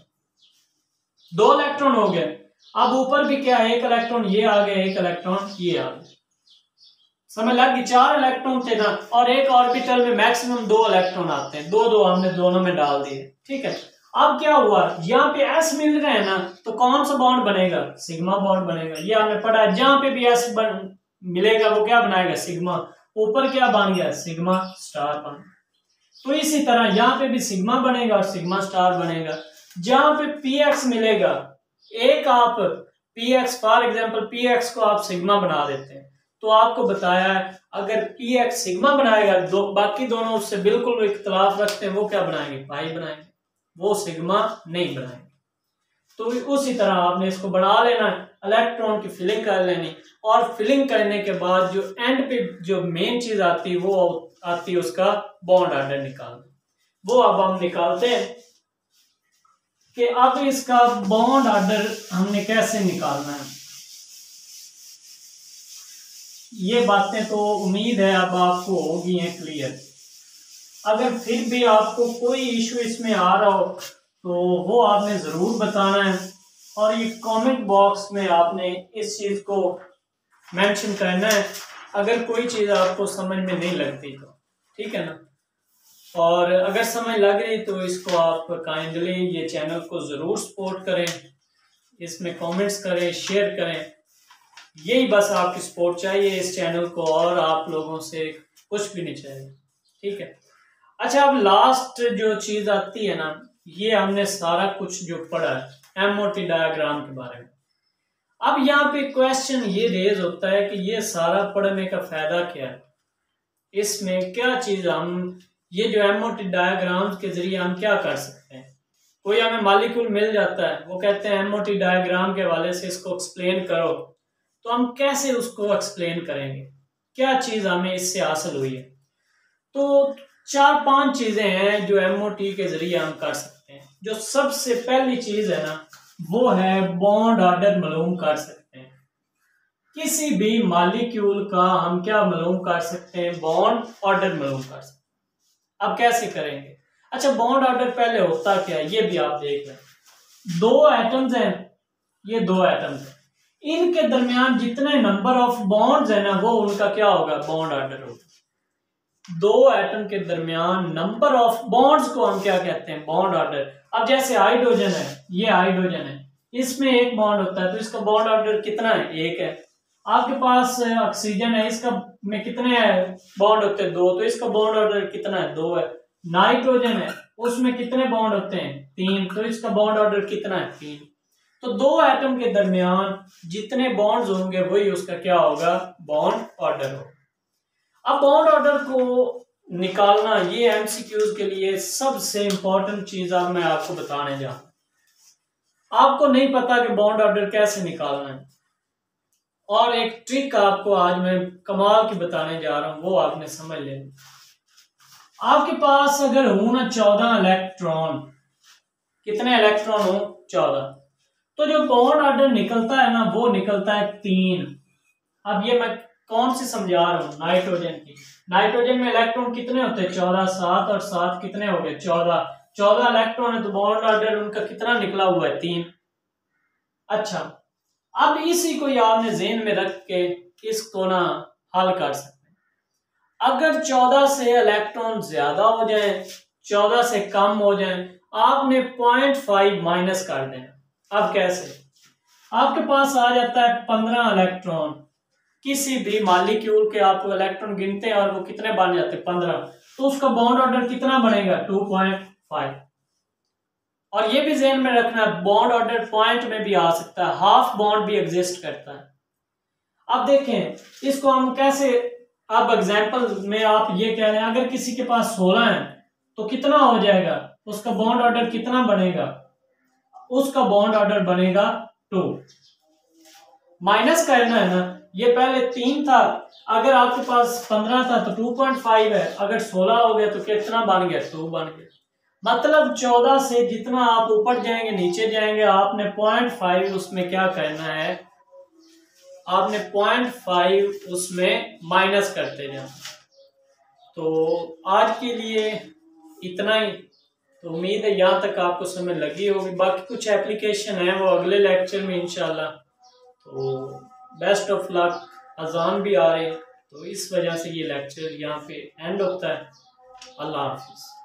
2 इलेक्ट्रॉन हो गए। अब ऊपर भी क्या है, एक इलेक्ट्रॉन ये आ गया, एक इलेक्ट्रॉन ये आ गया, समझ लग गई। 4 इलेक्ट्रॉन थे ना, और एक ऑर्बिटल में मैक्सिमम 2 इलेक्ट्रॉन आते हैं, 2 2 हमने दोनों में डाल दिए, ठीक है। अब क्या हुआ, यहाँ पे s मिल रहे हैं ना, तो कौन सा बॉन्ड बनेगा, सिग्मा बॉन्ड बनेगा। ये हमने पढ़ा है, जहां पे भी s मिलेगा वो क्या बनाएगा, सिग्मा। ऊपर क्या बन गया, सिग्मा स्टार बन। तो इसी तरह यहाँ पे भी सिग्मा बनेगा और सिग्मा स्टार बनेगा। जहां पे px मिलेगा, एक आप px फॉर एग्जांपल px को आप सिग्मा बना देते हैं, तो आपको बताया है अगर px सिग्मा बनाएगा, बाकी दोनों उससे बिल्कुल इख्तलाफ रखते हैं, वो क्या बनाएंगे, पाई बनाएंगे, वो सिग्मा नहीं बनाएंगे। तो उसी तरह आपने इसको बना लेना, इलेक्ट्रॉन की फिलिंग कर लेनी, और फिलिंग करने के बाद जो एंड पे जो मेन चीज आती है वो आती है उसका बॉन्ड ऑर्डर निकालना। वो अब हम निकालते हैं कि अब इसका बॉन्ड ऑर्डर हमने कैसे निकालना है। ये बातें तो उम्मीद है अब आपको होगी हैं क्लियर। अगर फिर भी आपको कोई इशू इसमें आ रहा हो तो वो आपने जरूर बताना है, और ये कमेंट बॉक्स में आपने इस चीज को मेंशन करना है अगर कोई चीज आपको समझ में नहीं लगती तो, ठीक है ना। और अगर समझ लग रही तो इसको आप काइंडली ये चैनल को जरूर सपोर्ट करें, इसमें कमेंट्स करें, शेयर करें। यही बस आपकी सपोर्ट चाहिए इस चैनल को, और आप लोगों से कुछ भी नहीं चाहिए, ठीक है। अच्छा, अब लास्ट जो चीज आती है ना, ये हमने सारा कुछ जो पढ़ा है एमओटी डायग्राम के बारे में। अब यहाँ पे क्वेश्चन ये रेज होता है कि ये सारा पढ़ने का फायदा क्या है, इसमें क्या चीज हम ये जो एमओटी डायग्राम्स के जरिए हम क्या कर सकते हैं, कोई हमें मॉलिक्यूल मिल जाता है, वो कहते हैं एमओटी डायग्राम के हवाले से इसको एक्सप्लेन करो, तो हम कैसे उसको एक्सप्लेन करेंगे, क्या चीज हमें इससे हासिल हुई है। तो 4-5 चीजें हैं जो एमओटी के जरिए हम कर सकते हैं। जो सबसे पहली चीज है ना, वो है बॉन्ड ऑर्डर मालूम कर सकते हैं। किसी भी मॉलिक्यूल का हम क्या मालूम कर सकते हैं, बॉन्ड ऑर्डर मालूम कर सकते हैं। अब कैसे करेंगे, अच्छा बॉन्ड ऑर्डर पहले होता क्या है ये भी आप देख लें। 2 एटम्स हैं, ये 2 एटम्स हैं, इनके दरमियान जितने नंबर ऑफ बॉन्ड्स है ना, वो उनका क्या होगा, बॉन्ड ऑर्डर होगा। 2 एटम के दरमियान नंबर ऑफ बॉन्ड्स को हम क्या कहते हैं, बॉन्ड ऑर्डर। अब जैसे हाइड्रोजन है, ये हाइड्रोजन है, इसमें एक बॉन्ड होता है, तो इसका बॉन्ड ऑर्डर कितना है, 1 है। आपके पास ऑक्सीजन है, इसका में कितने बॉन्ड होते हैं, 2, तो इसका बॉन्ड ऑर्डर कितना है, 2 है। नाइट्रोजन है, उसमें कितने बॉन्ड होते हैं, 3, तो इसका बॉन्ड ऑर्डर कितना है, 3। तो 2 एटम के दरमियान जितने बॉन्ड्स होंगे वही उसका क्या होगा, बॉन्ड ऑर्डर होगा। अब बॉन्ड ऑर्डर को निकालना, ये एमसीक्यूज के लिए सबसे इंपॉर्टेंट चीज अब मैं आपको बताने जा रहा हूं। आपको नहीं पता कि बॉन्ड ऑर्डर कैसे निकालना है, और एक ट्रिक आपको आज मैं कमाल की बताने जा रहा हूं, वो आपने समझ लेना। आपके पास अगर हो ना 14 इलेक्ट्रॉन, कितने इलेक्ट्रॉन हो, 14, तो जो बॉन्ड ऑर्डर निकलता है ना, वो निकलता है 3। अब ये मैं कौन सी समझा रहा हूं, नाइट्रोजन की। नाइट्रोजन में इलेक्ट्रॉन कितने होते हैं, 14, 7 और 7 कितने हो गए, 14 इलेक्ट्रॉन है, तो बॉन्ड ऑर्डर उनका कितना निकला हुआ है, 3। अच्छा, अब इसी को आपने ज़हन में रख के इसको ना हल कर सकते हैं। अगर 14 से इलेक्ट्रॉन ज्यादा हो जाए, 14 से कम हो जाए, आपने 0.5 माइनस कर देना। अब कैसे, आपके पास आ जाता है 15 इलेक्ट्रॉन। किसी भी मॉलिक्यूल के आप इलेक्ट्रॉन गिनते हैं और वो कितने बन जाते हैं, 15, तो उसका बॉन्ड ऑर्डर कितना बनेगा, 2.5। और ये भी ध्यान में रखना, बॉन्ड ऑर्डर पॉइंट में भी आ सकता है, हाफ बॉन्ड भी एग्जिस्ट करता है। अब देखें इसको हम कैसे, अब एग्जांपल में आप ये कह रहे हैं अगर किसी के पास 16 है तो कितना हो जाएगा, उसका बॉन्ड ऑर्डर कितना बनेगा, उसका बॉन्ड ऑर्डर बनेगा 2। माइनस करना है ना, ये पहले 3 था, अगर आपके पास 15 था तो 2.5 है, अगर 16 हो गया तो कितना बन गया, 2 बन गया। मतलब 14 से जितना आप ऊपर जाएंगे नीचे जाएंगे, आपने 0.5 उसमें क्या करना है, आपने 0.5 उसमें माइनस करते जाना। तो आज के लिए इतना ही, तो उम्मीद है यहाँ तक आपको समझ लगी होगी। बाकी कुछ एप्लीकेशन है वो अगले लेक्चर में इंशाल्लाह। तो बेस्ट ऑफ लक, अजान भी आ रहे, तो इस वजह से ये लेक्चर यहाँ पे एंड होता है। अल्लाह हाफिज़।